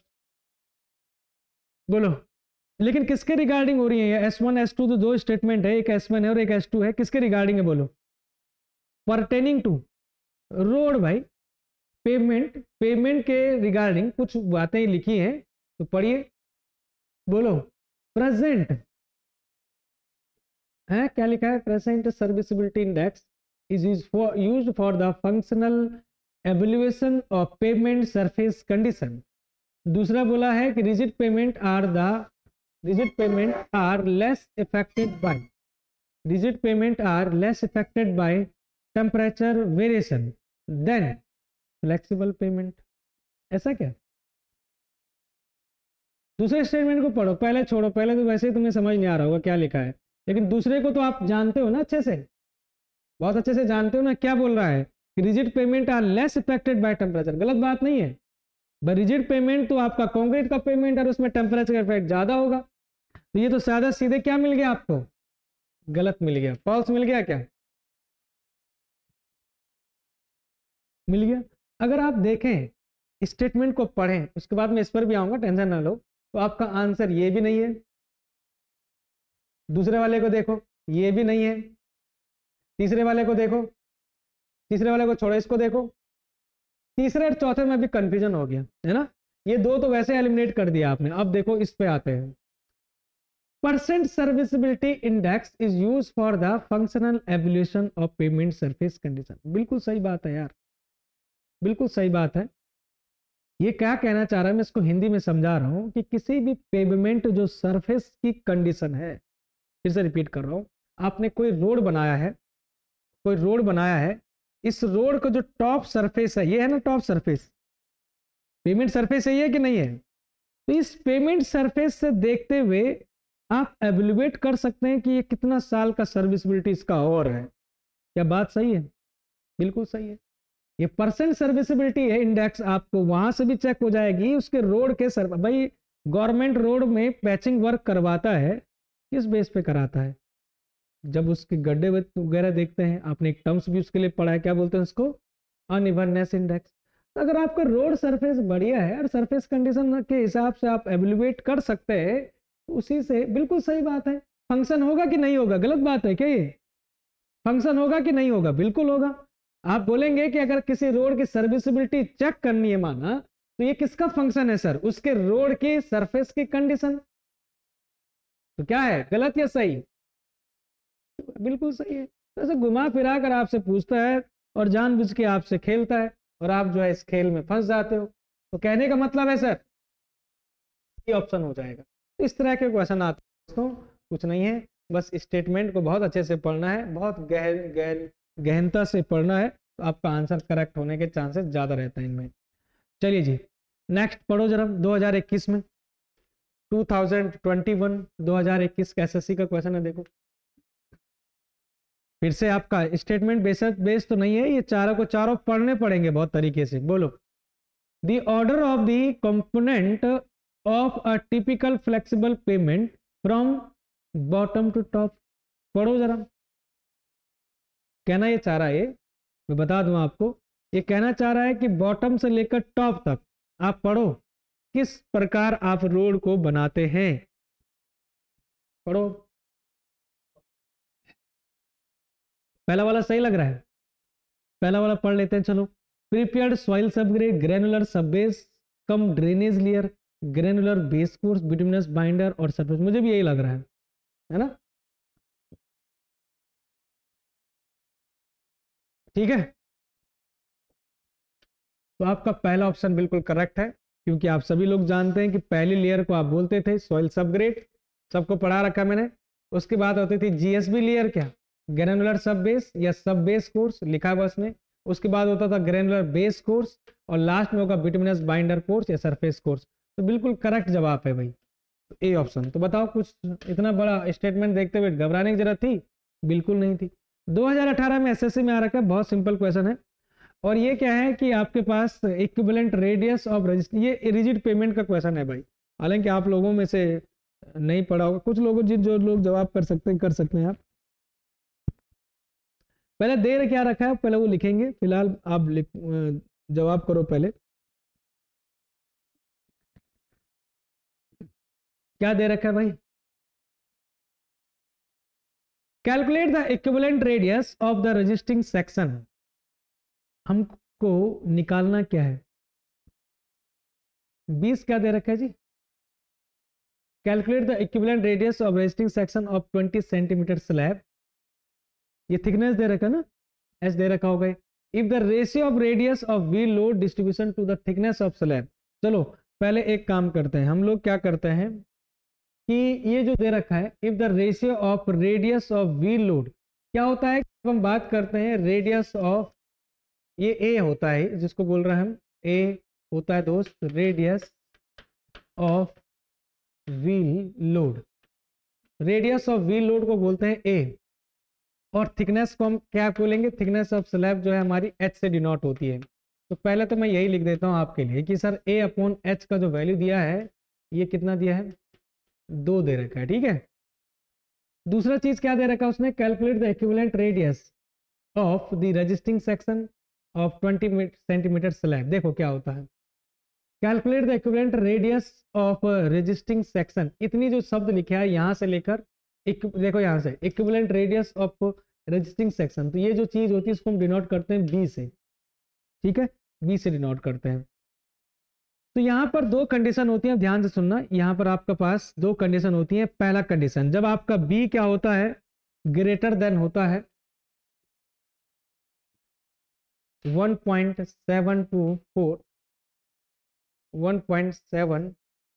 बोलो। लेकिन किसके रिगार्डिंग हो रही है, एस वन एस टू, तो दो स्टेटमेंट है, एक एस वन है और एक एस टू है, किसके रिगार्डिंग है बोलो, परटेनिंग टू रोड भाई, पेमेंट, पेमेंट के रिगार्डिंग कुछ बातें लिखी हैं, तो पढ़िए, बोलो। प्रेजेंट है, क्या लिखा है, present serviceability index is used for the functional evaluation of pavement surface condition. दूसरा बोला है कि rigid pavement are the rigid pavement are less affected by rigid pavement are less affected by temperature variation than flexible pavement. ऐसा क्या, दूसरे स्टेटमेंट को पढ़ो, पहले छोड़ो, पहले तो वैसे ही तुम्हें समझ नहीं आ रहा होगा क्या लिखा है, लेकिन दूसरे को तो आप जानते हो ना अच्छे से, बहुत अच्छे से जानते हो ना। क्या बोल रहा है कि rigid pavement are less affected by temperature, गलत बात नहीं है। रिजिड पेमेंट तो आपका कंक्रीट का पेमेंट और उसमें टेम्परेचर का इफेक्ट ज्यादा होगा, तो ये तो सादा सीधे क्या मिल गया आपको, गलत मिल गया, फॉल्स मिल गया, क्या मिल गया। अगर आप देखें स्टेटमेंट को पढ़ें, उसके बाद मैं इस पर भी आऊंगा, टेंशन ना लो। तो आपका आंसर ये भी नहीं है। दूसरे वाले को देखो, ये भी नहीं है। तीसरे वाले को देखो, तीसरे वाले को छोड़ो, इसको देखो। तीसरे और चौथे में भी कंफ्यूजन हो गया है ना। ये दो तो वैसे एलिमिनेट कर दिया आपने। अब देखो इस पे आते हैं। Percent serviceability index is use for the functional evolution of pavement surface condition. बिल्कुल सही बात है यार, बिल्कुल सही बात है। ये क्या कहना चाह रहा है, मैं इसको हिंदी में समझा रहा हूं कि किसी भी पेमेंट जो सरफेस की कंडीशन है, फिर से रिपीट कर रहा हूं, आपने कोई रोड बनाया है, कोई रोड बनाया है, इस रोड का जो टॉप सरफेस है, ये है ना टॉप सरफेस, पेमेंट सरफेस है कि नहीं है। तो इस पेमेंट सरफेस से देखते हुए आप एवेल्युएट कर सकते हैं कि ये कितना साल का सर्विसिबिलिटी इसका और है। क्या बात सही है? बिल्कुल सही है। ये परसेंट सर्विसिबिलिटी है इंडेक्स, आपको वहां से भी चेक हो जाएगी उसके रोड के सर। भाई गवर्नमेंट रोड में पैचिंग वर्क करवाता है, किस बेस पे कराता है? जब उसके गड्ढे वगैरह देखते हैं। आपने एक टर्म्स भी उसके लिए पढ़ा है, क्या बोलते हैं उसको? Unevenness index. तो अगर आपका रोड सरफेस बढ़िया है और सरफेस कंडीशन के हिसाब से आप एवेल्युएट कर सकते हैं, उसी से बिल्कुल सही बात है। फंक्शन होगा कि नहीं होगा? गलत बात है क्या ये? फंक्शन होगा कि नहीं होगा? बिल्कुल होगा। आप बोलेंगे कि अगर किसी रोड की सर्विसिबिलिटी चेक करनी है माना, तो ये किसका फंक्शन है सर? उसके रोड की सरफेस की कंडीशन। तो क्या है, गलत या सही? बिल्कुल सही है। तो ऐसे घुमा फिरा कर आपसे पूछता है और जानबूझ के आपसे खेलता है, और आप जो है इस खेल में फंस जाते हो। तो कहने का मतलब है सर ये ऑप्शन हो जाएगा। तो इस तरह के क्वेश्चन आते हैं दोस्तों, कुछ नहीं है, बस स्टेटमेंट को बहुत अच्छे से पढ़ना है, बहुत गहन गहन गहनता से पढ़ना है, तो आपका आंसर करेक्ट होने के चांसेस ज्यादा रहते हैं इनमें। चलिए जी, नेक्स्ट पढ़ो जरा। दो हज़ार इक्कीस में दो हज़ार इक्कीस दो हज़ार इक्कीस का एसएससी का क्वेश्चन है, देखो। फिर से आपका स्टेटमेंट बेस्ड बेस तो नहीं है, ये चारों को चारों पढ़ने पड़ेंगे बहुत तरीके से। बोलो, the order of the component of a typical flexible pavement from bottom to top. पढ़ो जरा। कहना ये चाह रहा है, मैं बता दूं आपको, ये कहना चाह रहा है कि बॉटम से लेकर टॉप तक आप पढ़ो किस प्रकार आप रोड को बनाते हैं। पढ़ो। पहला वाला सही लग रहा है? पहला वाला पढ़ लेते हैं, चलो। Prepared soil subgrade, granular subbase cum drainage layer, granular base course, bituminous binder और सरफेस। मुझे भी यही लग रहा है, है ना? ठीक है, तो आपका पहला ऑप्शन बिल्कुल करेक्ट है, क्योंकि आप सभी लोग जानते हैं कि पहली लेयर को आप बोलते थे सॉइल सबग्रेड, सबको पढ़ा रखा मैंने। उसके बाद होती थी जीएसबी लेयर, क्या? ग्रेनुलर सब बेस या सब बेस कोर्स, लिखा है बस में। उसके बाद होता था ग्रेनुलर बेस कोर्स, और लास्ट में होगा बिटुमिनस बाइंडर कोर्स या सरफेस कोर्स। तो बिल्कुल करेक्ट जवाब है भाई ए ऑप्शन। तो बताओ, कुछ इतना बड़ा स्टेटमेंट देखते हुए घबराने की जरूरत थी? बिल्कुल नहीं थी। दो हज़ार अठारह में एसएससी में आ रखा है, बहुत सिंपल क्वेश्चन है। और ये क्या है कि आपके पास इक्विवेलेंट रेडियस ऑफ रजिस्टर, ये रिजिड पेमेंट का क्वेश्चन है भाई। हालांकि आप लोगों में से नहीं पढ़ा होगा, कुछ लोगों जिन जो लोग जवाब कर सकते हैं कर सकते हैं आप। पहले देर क्या रखा है पहले वो लिखेंगे, फिलहाल आप लिख, जवाब करो पहले। क्या दे रखा है भाई? Calculate the equivalent radius of the resisting section. हमको निकालना क्या है? बीस क्या दे रखा है जी? Calculate the equivalent radius of resisting section of twenty centimetre slab. ये थिकनेस दे रखा ना, एस दे रखा होगा। If the ratio of radius of wheel load distribution to the thickness of slab. चलो पहले एक काम करते हैं, हम लोग क्या करते हैं कि ये जो दे रखा है if the ratio of radius of wheel load, क्या होता है जब हम बात करते हैं रेडियस ऑफ, ये ए होता है जिसको बोल रहे हैं हम, ए होता है दोस्त radius of wheel load. Radius of wheel load को बोलते हैं ए, और थिकनेस को हम क्या बोलेंगे? थिकनेस ऑफ स्लैब जो है हमारी एच से डिनोट होती है। तो पहले तो मैं यही लिख देता हूँ आपके लिए कि सर ए अपॉन एच का जो वैल्यू दिया है, ये कितना दिया है? दो दे रखा है, ठीक है। दूसरा चीज क्या दे रखा है उसने? Calculate the equivalent radius of the resisting section of twenty centimetre slab. देखो क्या होता है, calculate the equivalent radius of resisting section, इतनी जो शब्द लिखा है यहाँ से लेकर एक, देखो यहाँ से equivalent radius of resisting section, तो ये जो चीज होती है इसको हम डिनोट करते हैं बी से, ठीक है, बी से डिनोट करते हैं। तो यहाँ पर दो कंडीशन होती है, ध्यान से सुनना, यहाँ पर आपके पास दो कंडीशन होती है। पहला कंडीशन, जब आपका बी क्या होता है, ग्रेटर देन होता है one point seven two four, one point seven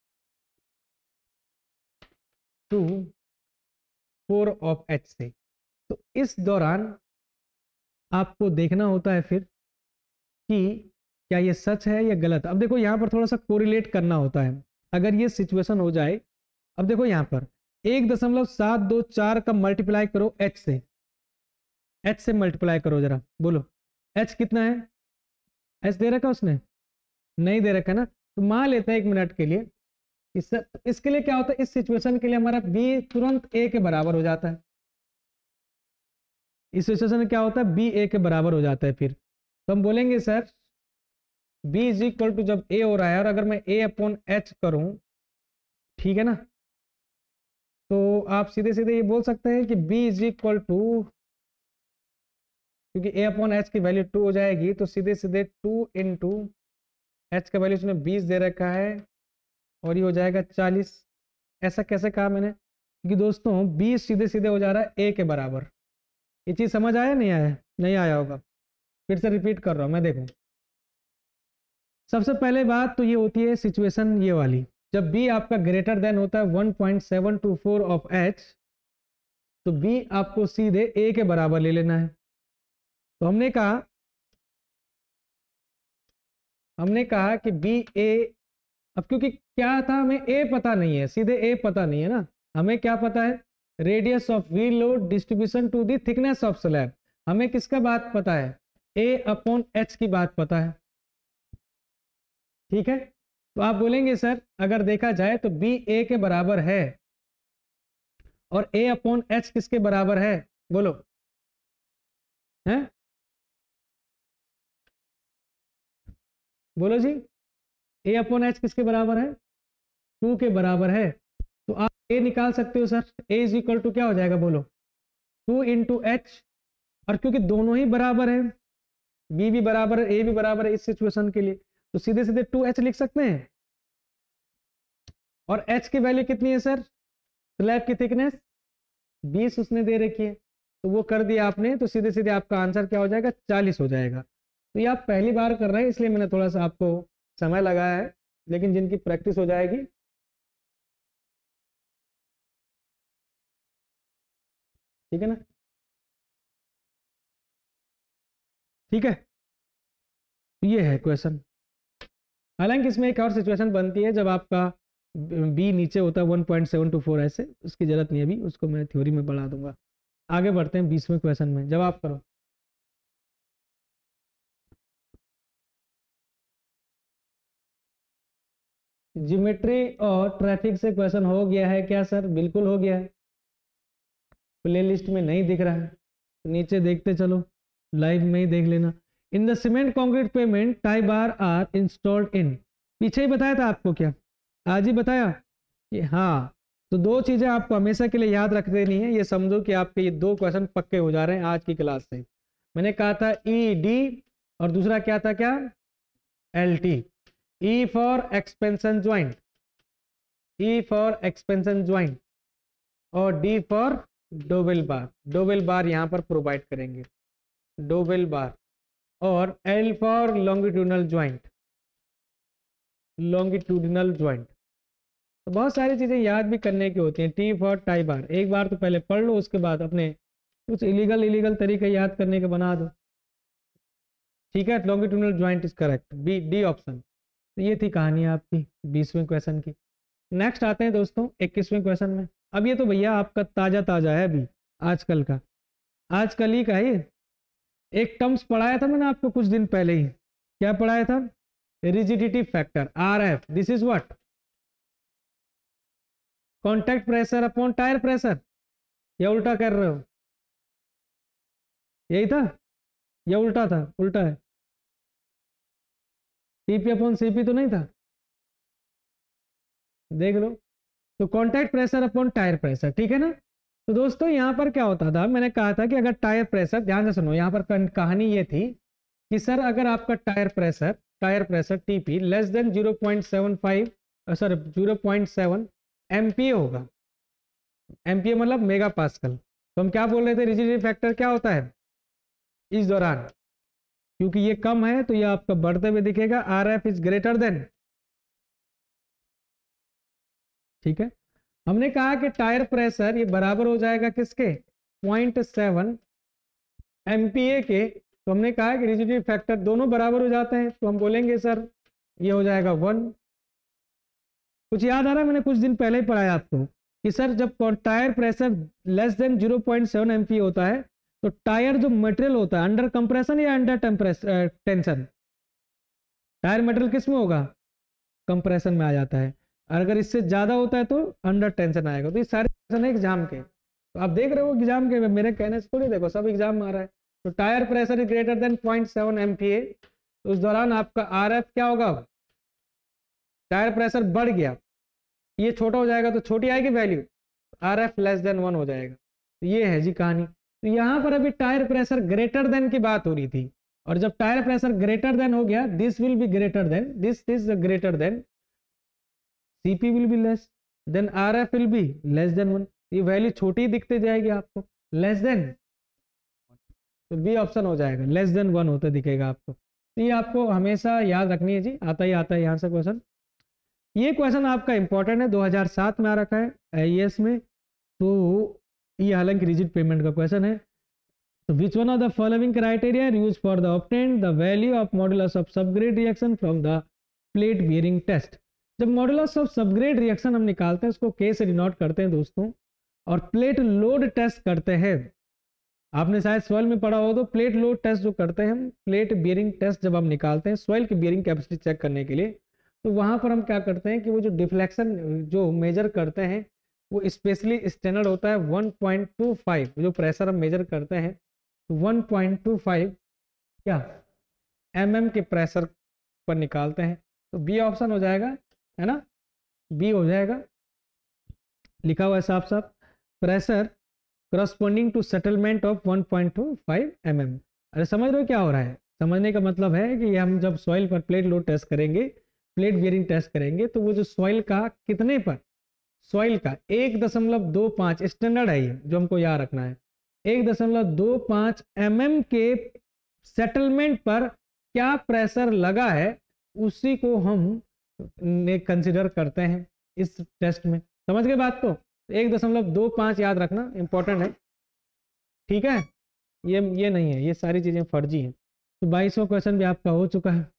two four of h से, तो इस दौरान आपको देखना होता है फिर कि क्या ये सच है या गलत। अब देखो यहाँ पर थोड़ा सा कोरिलेट करना होता है। अगर ये सिचुएशन हो जाए, अब देखो यहाँ पर एक दशमलव सात दो चार का मल्टीप्लाई करो एच से, एच से मल्टीप्लाई करो जरा, बोलो एच कितना है, एच दे रखा उसने, नहीं दे रखा ना, तो मान लेते हैं एक मिनट के लिए इस, इसके लिए क्या होता है, इस सिचुएशन के लिए हमारा बी तुरंत ए के बराबर हो जाता है। इस सिचुएशन में क्या होता है, बी ए के बराबर हो जाता है। फिर तो हम बोलेंगे sir b is equal to, जब ए हो रहा है और अगर मैं ए अपॉन एच करूं, ठीक है ना, तो आप सीधे सीधे ये बोल सकते हैं कि बी इज इक्वल टू, क्योंकि ए अपॉन एच की वैल्यू टू हो जाएगी, तो सीधे सीधे टू इंटू एच का वैल्यू उसने बीस दे रखा है और ये हो जाएगा चालीस। ऐसा कैसे कहा मैंने, क्योंकि दोस्तों बीस सीधे सीधे हो जा रहा है ए के बराबर। ये चीज समझ आया नहीं आया, नहीं आया होगा, फिर से रिपीट कर रहा हूं मैं। देखो सबसे पहले बात तो ये होती है सिचुएशन ये वाली, जब बी आपका ग्रेटर देन होता है one point seven two four of h, तो बी आपको सीधे ए के बराबर ले लेना है। तो हमने कहा हमने कहा कि बी ए, अब क्योंकि क्या था, हमें ए पता नहीं है, सीधे ए पता नहीं है ना, हमें क्या पता है, radius of wheel load distribution to the thickness of slab. हमें किसका बात पता है, ए अपॉन एच की बात पता है, ठीक है। तो आप बोलेंगे सर अगर देखा जाए तो बी ए के बराबर है और ए अपॉन एच किसके बराबर है, बोलो, है बोलो जी, ए अपॉन एच किसके बराबर है, टू के बराबर है। तो आप ए निकाल सकते हो sir, a is equal to क्या हो जाएगा, बोलो टू इंटू एच, और क्योंकि दोनों ही बराबर है, बी भी बराबर है ए भी बराबर है इस सिचुएशन के लिए, तो सीधे सीधे टू एच लिख सकते हैं। और एच की वैल्यू कितनी है सर, स्लैब की थिकनेस बीस उसने दे रखी है, तो वो कर दिया आपने, तो सीधे सीधे आपका आंसर क्या हो जाएगा, चालीस हो जाएगा। तो ये आप पहली बार कर रहे हैं इसलिए मैंने थोड़ा सा आपको समय लगाया है, लेकिन जिनकी प्रैक्टिस हो जाएगी, ठीक है ना, ठीक है। ये है क्वेश्चन। हालांकि इसमें एक और सिचुएशन बनती है जब आपका बी नीचे होता है one point seven two four, ऐसे उसकी जरूरत नहीं है अभी, उसको मैं थ्योरी में बढ़ा दूंगा। आगे बढ़ते हैं बीसवें क्वेश्चन में, जवाब करो। ज्योमेट्री और ट्रैफिक से क्वेश्चन हो गया है क्या सर, बिल्कुल हो गया है, प्ले लिस्ट में नहीं दिख रहा है तो नीचे देखते चलो, लाइव में ही देख लेना। In the cement concrete pavement tie bar are installed in, पीछे ही बताया था आपको, क्या आज ही बताया कि हाँ, तो दो चीजें आपको हमेशा के लिए याद रख देनी है, ये समझो कि आपके ये दो क्वेश्चन पक्के हो जा रहे हैं आज की क्लास से। मैंने कहा था ई डी और दूसरा क्या था, क्या L T, E for expansion joint, E for expansion joint और D for dowel bar, dowel bar यहां पर प्रोवाइड करेंगे, डोवेल बार, और L for longitudinal joint, longitudinal joint. तो बहुत सारी चीजें याद भी करने की होती हैं, टी फॉर टाई बार, एक बार तो पहले पढ़ लो, उसके बाद अपने कुछ इलीगल इलीगल तरीके याद करने के बना दो, ठीक है। Longitudinal joint is correct, B D option. तो ये थी कहानी आपकी बीसवें क्वेश्चन की। नेक्स्ट आते हैं दोस्तों इक्कीसवें क्वेश्चन में। अब ये तो भैया आपका ताजा ताजा है अभी, आजकल का, आजकल ही का ही। एक टर्म्स पढ़ाया था मैंने आपको कुछ दिन पहले ही, क्या पढ़ाया था, rigidity factor, R F, this is what, contact pressure upon tyre pressure, या उल्टा कर रहे हो, यही था या उल्टा था, उल्टा है, टीपी अपॉन सीपी तो नहीं था, देख लो। तो contact pressure upon tyre pressure, ठीक है ना। तो दोस्तों यहाँ पर क्या होता था, मैंने कहा था कि अगर टायर प्रेशर, ध्यान से सुनो, यहाँ पर कहानी ये थी कि सर अगर आपका tyre pressure tyre pressure TP less than zero point seven five sir zero point seven MPa होगा, एमपीए मतलब मेगा पास्कल, तो हम क्या बोल रहे थे, रिजिडिटी फैक्टर क्या होता है इस दौरान, क्योंकि ये कम है तो ये आपका बढ़ते हुए दिखेगा, R F is greater than, ठीक है। हमने कहा कि टायर प्रेशर ये बराबर हो जाएगा किसके, पॉइंट सेवन एमपीए के, तो हमने कहा कि रिजिडिटी फैक्टर दोनों बराबर हो जाते हैं, तो हम बोलेंगे सर ये हो जाएगा वन। कुछ याद आ रहा है, मैंने कुछ दिन पहले ही पढ़ाया आपको कि सर जब tyre pressure less than zero point seven MPa होता है तो टायर जो मटेरियल होता है अंडर कंप्रेशन या अंडर टेंशन, टायर मटेरियल किस में होगा, कंप्रेशन में आ जाता है, और अगर इससे ज्यादा होता है तो अंडर टेंशन आएगा। तो ये सारे क्वेश्चन है एग्जाम के, तो आप देख रहे हो एग्जाम के, मेरे कहने से थोड़ी देखो सब एग्जाम में आ रहा है। तो tyre pressure is greater than point seven MPa, तो उस दौरान आपका आरएफ क्या होगा, टायर प्रेशर बढ़ गया, ये छोटा हो जाएगा तो छोटी आएगी value, RF less than one हो जाएगा। तो ये है जी कहानी। तो यहाँ पर अभी टायर प्रेशर ग्रेटर देन की बात हो रही थी, और जब टायर प्रेशर ग्रेटर देन हो गया, this will be greater than, this is greater than, CP will be less than, RF will be less than one, ये वैल्यू छोटी दिखते जाएगी आपको, लेस देन, तो बी ऑप्शन हो जाएगा, लेस देन वन होता दिखेगा आपको। तो ये आपको हमेशा याद रखनी है जी, आता ही आता है यहाँ से क्वेश्चन। ये क्वेश्चन आपका इंपॉर्टेंट है, दो हज़ार सात में आ रखा है आईएएस में, तो ये हालांकि रिजिड पेमेंट का क्वेश्चन है। तो which one of the following criteria use for the obtain the value of modulus of subgrade reaction from the plate bearing test. जब मॉडुलस ऑफ सबग्रेड रिएक्शन हम निकालते हैं उसको के से डिनोट करते हैं दोस्तों, और प्लेट लोड टेस्ट करते हैं, आपने शायद सॉइल में पढ़ा हो, तो प्लेट लोड टेस्ट जो करते हैं हम, प्लेट बियरिंग टेस्ट जब हम निकालते हैं सॉइल की बियरिंग कैपेसिटी चेक करने के लिए, तो वहां पर हम क्या करते हैं कि वो जो डिफ्लेक्शन जो मेजर करते हैं वो स्पेशली स्टैंडर्ड होता है वन पॉइंट टू फाइव, जो प्रेशर हम मेजर करते हैं तो वन पॉइंट टू फाइव क्या एम एम के प्रेशर पर निकालते हैं। तो बी ऑप्शन हो जाएगा, है ना, बी हो जाएगा, लिखा हुआ है साफ साफ, pressure corresponding to settlement of one point two five M M. अरे समझ रहे हो क्या हो रहा है, समझने का मतलब है कि हम जब सॉइल पर प्लेट लोड टेस्ट करेंगे, प्लेट बियरिंग टेस्ट करेंगे, तो वो जो सॉइल का कितने पर, सॉइल का एक दशमलव दो पाँच स्टैंडर्ड है ये जो हमको याद रखना है, एक दशमलव दो पाँच एम एम के सेटलमेंट पर क्या प्रेशर लगा है उसी को हम कंसिडर करते हैं इस टेस्ट में। समझ गए बात को, एक दशमलव दो पाँच याद रखना इंपॉर्टेंट है, ठीक है, ये ये नहीं है, ये सारी चीजें फर्जी हैं। तो बाईसवां क्वेश्चन भी आपका हो चुका है।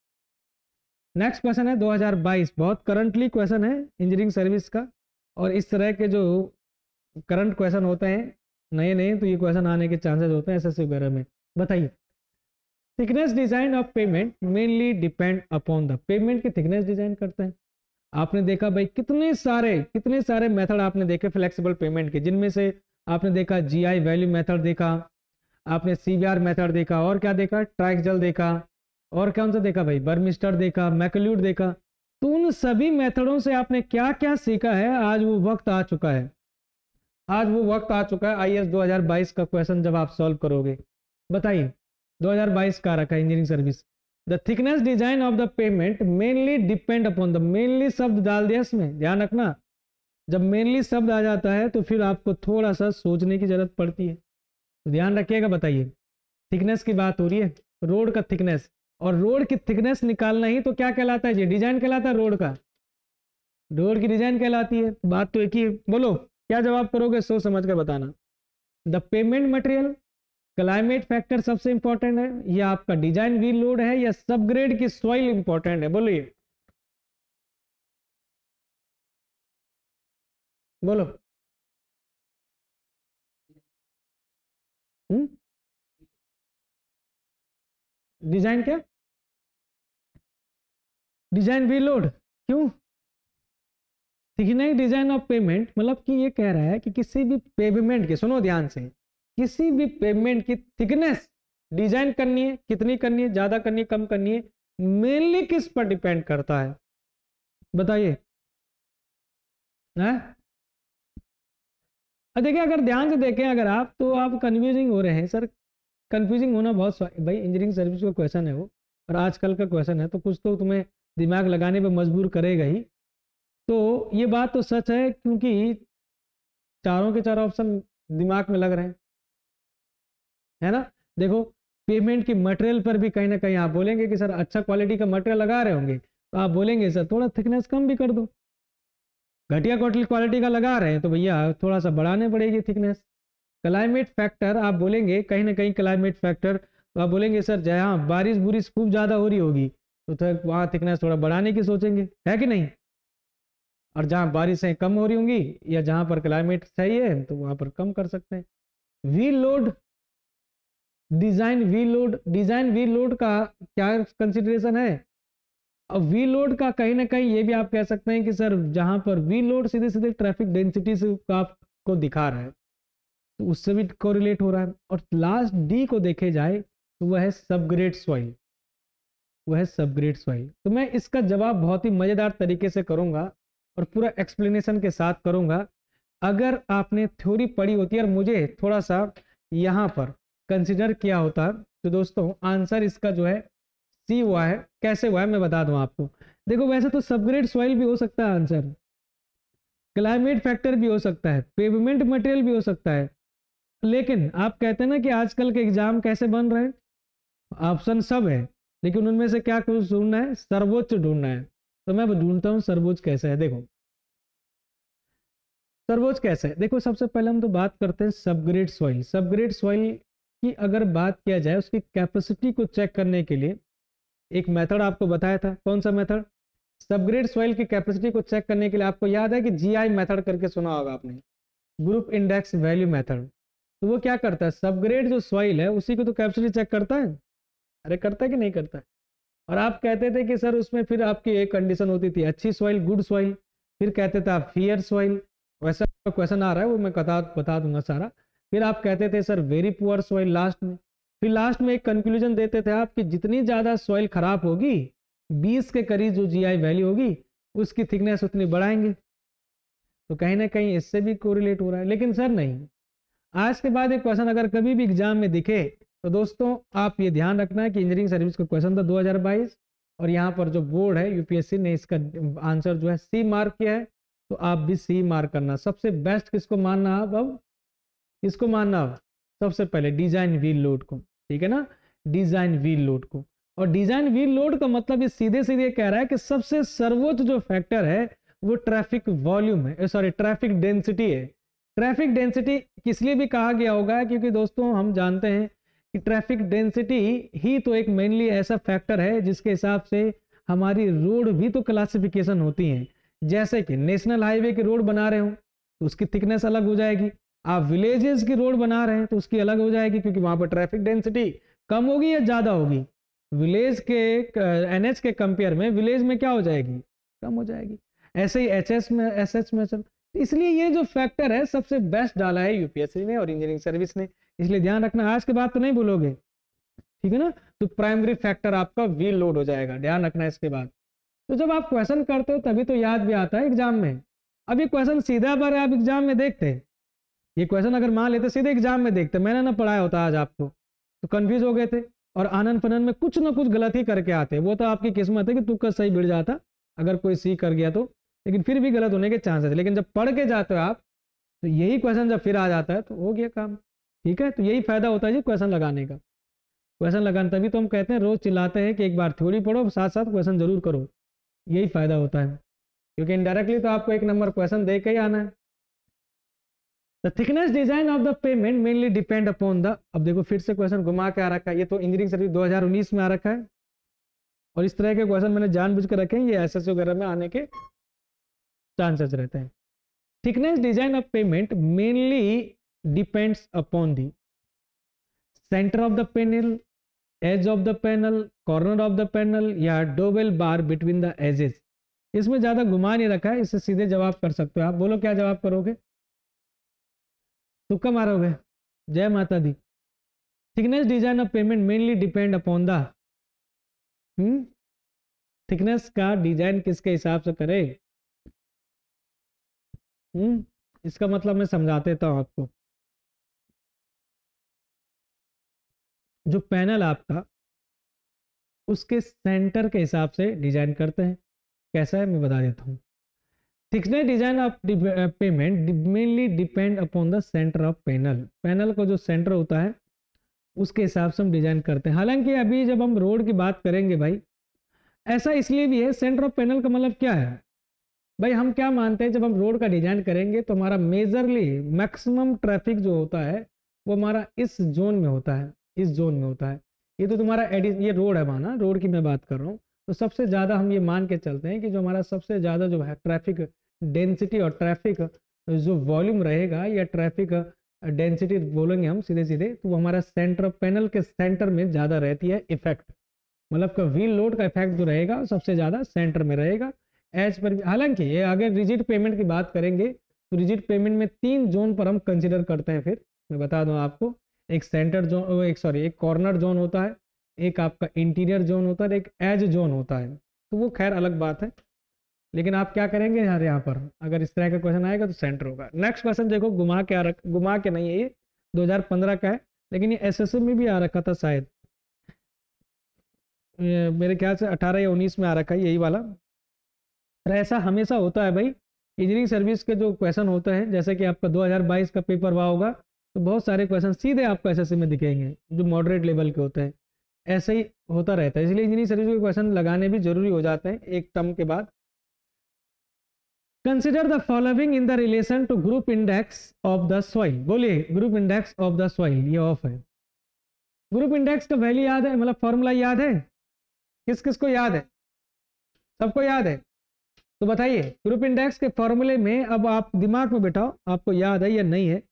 नेक्स्ट क्वेश्चन है दो हज़ार बाईस, बहुत करंटली क्वेश्चन है इंजीनियरिंग सर्विस का, और इस तरह के जो करंट क्वेश्चन होते हैं नए नए, तो ये क्वेश्चन आने के चांसेस होते हैं एसएससी वगैरह में। बताइए, thickness design of pavement mainly depend upon the, pavement की थिकनेस डिजाइन करते हैं। आपने देखा भाई कितने सारे कितने सारे मेथड आपने देखे फ्लेक्सिबल पेमेंट के, जिनमें से आपने देखा जीआई वैल्यू मेथड देखा, आपने सीवीआर मेथड देखा, और क्या देखा, ट्राइक्सजल देखा, और कौन सा देखा भाई, बर्मिस्टर देखा, मैकल्यूड देखा। तो उन सभी मेथडों से आपने क्या क्या सीखा है, आज वो वक्त आ चुका है, आज वो वक्त आ चुका है आईएएस दो हज़ार बाईस का क्वेश्चन जब आप सॉल्व करोगे। बताइए दो हज़ार बाईस का रखा है engineering service, the thickness design of the pavement mainly depend upon the, mainly शब्द डाल दिया इसमें, ध्यान रखना, जब मेनली शब्द आ जाता है तो फिर आपको थोड़ा सा सोचने की जरूरत पड़ती है, तो ध्यान रखिएगा। बताइए, थिकनेस की बात हो रही है, रोड का थिकनेस, और रोड की थिकनेस निकालना ही तो क्या कहलाता है, ये डिजाइन कहलाता है, रोड का, रोड की डिजाइन कहलाती है। बात तो एक ही, बोलो क्या जवाब करोगे, सोच समझ कर बताना। The pavement material, climate factor सबसे इंपॉर्टेंट है, या आपका डिजाइन व्हील लोड है, या सबग्रेड की सॉइल इंपॉर्टेंट है, बोलिए बोलो। हम्म डिजाइन क्या, डिजाइन व्हील लोड, क्यों, थिकनेस डिजाइन ऑफ पेमेंट मतलब कि ये कह रहा है कि किसी भी पेमेंट के, सुनो ध्यान से, किसी भी पेमेंट की थिकनेस डिजाइन करनी है, कितनी करनी है, ज्यादा करनी है, कम करनी है, मेनली किस पर डिपेंड करता है, बताइए। है। अब देखिए अगर ध्यान से देखें अगर आप, तो आप कंफ्यूजिंग हो रहे हैं सर। कंफ्यूजिंग होना बहुत स्वा- भाई इंजीनियरिंग सर्विस का क्वेश्चन है वो, और आजकल का क्वेश्चन है, तो कुछ तो तुम्हें दिमाग लगाने पे मजबूर करेगा ही। तो ये बात तो सच है, क्योंकि चारों के चारों ऑप्शन दिमाग में लग रहे हैं, है ना। देखो, पेमेंट की मटेरियल पर भी कहीं ना कहीं आप बोलेंगे कि सर अच्छा क्वालिटी का मटेरियल लगा रहे होंगे, तो आप बोलेंगे सर थोड़ा थिकनेस कम भी कर दो। घटिया क्वालिटी का लगा रहे हैं तो भैया थोड़ा सा बढ़ाने पड़ेगी थिकनेस। क्लाइमेट फैक्टर आप बोलेंगे कहीं ना कहीं, क्लाइमेट फैक्टर तो आप बोलेंगे सर जहाँ बारिश बुरिश खूब ज्यादा हो रही होगी तो थोड़ा वहाँ थिकनेस थोड़ा बढ़ाने की सोचेंगे, है कि नहीं। और जहाँ बारिशें कम हो रही होंगी या जहाँ पर क्लाइमेट सही है तो वहां पर कम कर सकते हैं। Wheel load, design wheel load, design wheel load का क्या कंसिडरेशन है। अब व्हील लोड का कहीं ना कहीं ये भी आप कह सकते हैं कि सर जहां पर व्हील लोड सीधे सीधे ट्रैफिक डेंसिटी से का आपको दिखा रहा है, तो उससे भी कोरिलेट हो रहा है। और लास्ट डी को देखे जाए तो वह है सबग्रेड सॉइल, वह है सबग्रेड सॉइल। तो मैं इसका जवाब बहुत ही मजेदार तरीके से करूंगा और पूरा एक्सप्लेनेशन के साथ करूंगा। अगर आपने थ्योरी पढ़ी होती है और मुझे थोड़ा सा यहाँ पर कंसिडर किया होता, तो दोस्तों आंसर इसका जो है सी हुआ है। कैसे हुआ है मैं बता दूं आपको। देखो वैसे तो सबग्रेड सॉइल भी हो सकता है आंसर, क्लाइमेट फैक्टर भी हो सकता है, पेवमेंट मटेरियल भी हो सकता है, लेकिन आप कहते हैं ना कि आजकल के एग्जाम कैसे बन रहे हैं, ऑप्शन सब है, लेकिन उनमें से क्या कुछ ढूंढना है, सर्वोच्च ढूंढना है। तो मैं ढूंढता हूँ सर्वोच्च कैसे है। देखो सर्वोच्च कैसे है, देखो सबसे पहले हम तो बात करते हैं सबग्रेड सॉइल। सबग्रेड सॉइल की अगर बात किया जाए उसकी कैपेसिटी को चेक करने के लिए एक मेथड आपको बताया था। कौन सा मेथड? सबग्रेड सॉइल की कैपेसिटी को चेक करने के लिए आपको याद है कि जीआई मेथड करके सुना होगा आपने, ग्रुप इंडेक्स वैल्यू मेथड। तो वो क्या करता है, सबग्रेड जो सॉइल है उसी को तो कैपेसिटी चेक करता है। अरे करता है कि नहीं करता है। और आप कहते थे कि सर उसमें फिर आपकी एक कंडीशन होती थी, अच्छी सॉइल, गुड सॉइल, फिर कहते थे आप फियर सॉइल। वैसा क्वेश्चन आ रहा है वो मैं बता बता दूंगा सारा। फिर आप कहते थे sir very poor soil last में। फिर लास्ट में एक कंक्लूजन देते थे आप कि जितनी ज्यादा सॉइल खराब होगी, बीस के करीब जो जीआई वैल्यू होगी, उसकी थिकनेस उतनी बढ़ाएंगे। तो कहीं ना कहीं इससे भी कोरिलेट हो रहा है। लेकिन सर नहीं, आज के बाद एक क्वेश्चन अगर कभी भी एग्जाम में दिखे तो दोस्तों आप ये ध्यान रखना है कि इंजीनियरिंग सर्विस का क्वेश्चन था दो हज़ार बाईस, और यहाँ पर जो बोर्ड है यूपीएससी ने इसका आंसर जो है सी मार्क किया है, तो आप भी सी मार्क करना। सबसे बेस्ट किसको मानना अब अब किसको मानना अब, सबसे पहले डिजाइन व्हील लोड को, ठीक है ना, डिजाइन व्हील लोड को। और डिजाइन व्हील लोड का मतलब ये सीधे सीधे कह रहा है कि सबसे सर्वोच्च जो फैक्टर है वो ट्रैफिक वॉल्यूम है, सॉरी ट्रैफिक डेंसिटी है। ट्रैफिक डेंसिटी किस लिए भी कहा गया होगा, क्योंकि दोस्तों हम जानते हैं कि ट्रैफिक डेंसिटी ही तो एक मेनली ऐसा फैक्टर है जिसके हिसाब से हमारी रोड भी तो क्लासिफिकेशन होती है। जैसे कि नेशनल हाईवे की रोड बना रहे हो तो उसकी थिकनेस अलग हो जाएगी, आप विलेजेस की रोड बना रहे हैं तो उसकी अलग हो जाएगी, क्योंकि वहां पर ट्रैफिक डेंसिटी कम होगी या ज्यादा होगी। विलेज के एनएच के कंपेयर में विलेज में क्या हो जाएगी, कम हो जाएगी। ऐसे ही एचएस में एसएच में सब। तो इसलिए ये जो फैक्टर है सबसे बेस्ट डाला है यूपीएससी ने और इंजीनियरिंग सर्विस ने, इसलिए ध्यान रखना, आज के बाद तो नहीं भूलोगे, ठीक है ना। तो प्राइमरी फैक्टर आपका व्हील लोड हो जाएगा, ध्यान रखना इसके बाद। तो जब आप क्वेश्चन करते हो तभी तो याद भी आता है एग्जाम में। अब ये क्वेश्चन सीधा बार आप एग्जाम में देखते, ये क्वेश्चन अगर मान लेते सीधे एग्जाम में देखते, मैंने ना पढ़ाया होता आज आपको, तो कंफ्यूज हो गए थे और आनंद फनन में कुछ ना कुछ गलत ही करके आते। वो तो आपकी किस्मत है कि तुक्का सही भिड़ जाता अगर कोई सी कर गया तो, लेकिन फिर भी गलत होने के चांसेस। लेकिन जब पढ़ के जाते हो आप तो यही क्वेश्चन जब फिर आ जाता है तो हो गया काम, ठीक है। तो यही फायदा होता है जी क्वेश्चन लगाने का। क्वेश्चन लगाने तभी तो हम कहते हैं रोज चिल्लाते हैं कि एक बार थ्योरी पढ़ो साथ साथ क्वेश्चन जरूर करो, यही फायदा होता है, क्योंकि इनडायरेक्टली तो आपको एक नंबर क्वेश्चन दे के ही आना है। The thickness design of the pavement mainly depend upon the, अब देखो फिर से क्वेश्चन घुमा के आ रखा है, ये तो इंजीनियरिंग सर्विस दो हज़ार उन्नीस में आ रखा है, और इस तरह के क्वेश्चन मैंने जानबूझ के रखे हैं, ये एसएससी वगैरह में आने के चांसेस रहते हैं। Thickness design of pavement mainly depends upon the centre of the panel, edge of the panel, corner of the panel, या dowel bar between the edges. इसमें ज्यादा घुमा नहीं रखा है, इससे सीधे जवाब कर सकते हो आप। बोलो क्या जवाब करोगे, तुक्का मारोगे? जय माता दी। Thickness design of pavement mainly depend upon the, hmm thickness का डिजाइन किसके हिसाब से करे, हम्म इसका मतलब मैं समझा देता हूँ आपको। जो पैनल आपका उसके सेंटर के हिसाब से डिजाइन करते हैं। कैसा है मैं बता देता हूँ। Thickness design of pavement mainly depend upon the centre of panel. Panel का जो सेंटर होता है उसके हिसाब से हम डिजाइन करते हैं। हालांकि अभी जब हम रोड की बात करेंगे भाई, ऐसा इसलिए भी है, सेंटर ऑफ पैनल का मतलब क्या है भाई, हम क्या मानते हैं जब हम रोड का डिजाइन करेंगे तो हमारा मेजरली मैक्सिमम ट्रैफिक जो होता है वो हमारा इस जोन में होता है, इस जोन में होता है। ये तो तुम्हारा एडि ये रोड है माना, रोड की मैं बात कर रहा हूँ। तो सबसे ज़्यादा हम ये मान के चलते हैं कि जो हमारा सबसे ज़्यादा जो है ट्रैफिक डेंसिटी और ट्रैफिक जो वॉल्यूम रहेगा या ट्रैफिक डेंसिटी बोलेंगे हम सीधे सीधे, तो वो हमारा सेंटर पैनल के सेंटर में ज़्यादा रहती है इफेक्ट। मतलब का व्हील लोड का इफेक्ट जो रहेगा सबसे ज़्यादा सेंटर में रहेगा एज पर। हालांकि ये अगर रिजिड पेमेंट की बात करेंगे तो रिजिड पेमेंट में तीन जोन पर हम कंसिडर करते हैं। फिर मैं बता दूं आपको, एक सेंटर जोन, एक सॉरी एक कॉर्नर जोन होता है, एक आपका इंटीरियर जोन होता है, एक एज जोन होता है। तो वो खैर अलग बात है, लेकिन आप क्या करेंगे यार यहाँ पर अगर इस तरह का क्वेश्चन आएगा तो सेंटर होगा। नेक्स्ट क्वेश्चन देखो, घुमा के आ रख घुमा के नहीं है, ये दो हज़ार पंद्रह का है, लेकिन ये एसएससी में भी आ रखा था शायद, मेरे ख्याल से अठारह या उन्नीस में आ रखा है यही वाला। और ऐसा हमेशा होता है भाई, इंजीनियरिंग सर्विस के जो क्वेश्चन होते हैं, जैसे कि आपका दो हज़ार बाईस का पेपर हुआ होगा, तो बहुत सारे क्वेश्चन सीधे आपको एसएससी में दिखेंगे जो मॉडरेट लेवल के होते हैं। ऐसे ही होता रहता है, इसलिए इंजीनियरिंग सर्विस के क्वेश्चन लगाने भी जरूरी हो जाते हैं एक टर्म के बाद। Consider the following in the relation to group index of the soil. बोलिए, group index of the soil, ये ऑफ है। ग्रुप इंडेक्स का वैल्यू याद है, मतलब फॉर्मूला याद है, किस किस को याद है? सबको याद है? तो बताइए ग्रुप इंडेक्स के फॉर्मूले में, अब आप दिमाग में बिठाओ आपको याद है या नहीं है।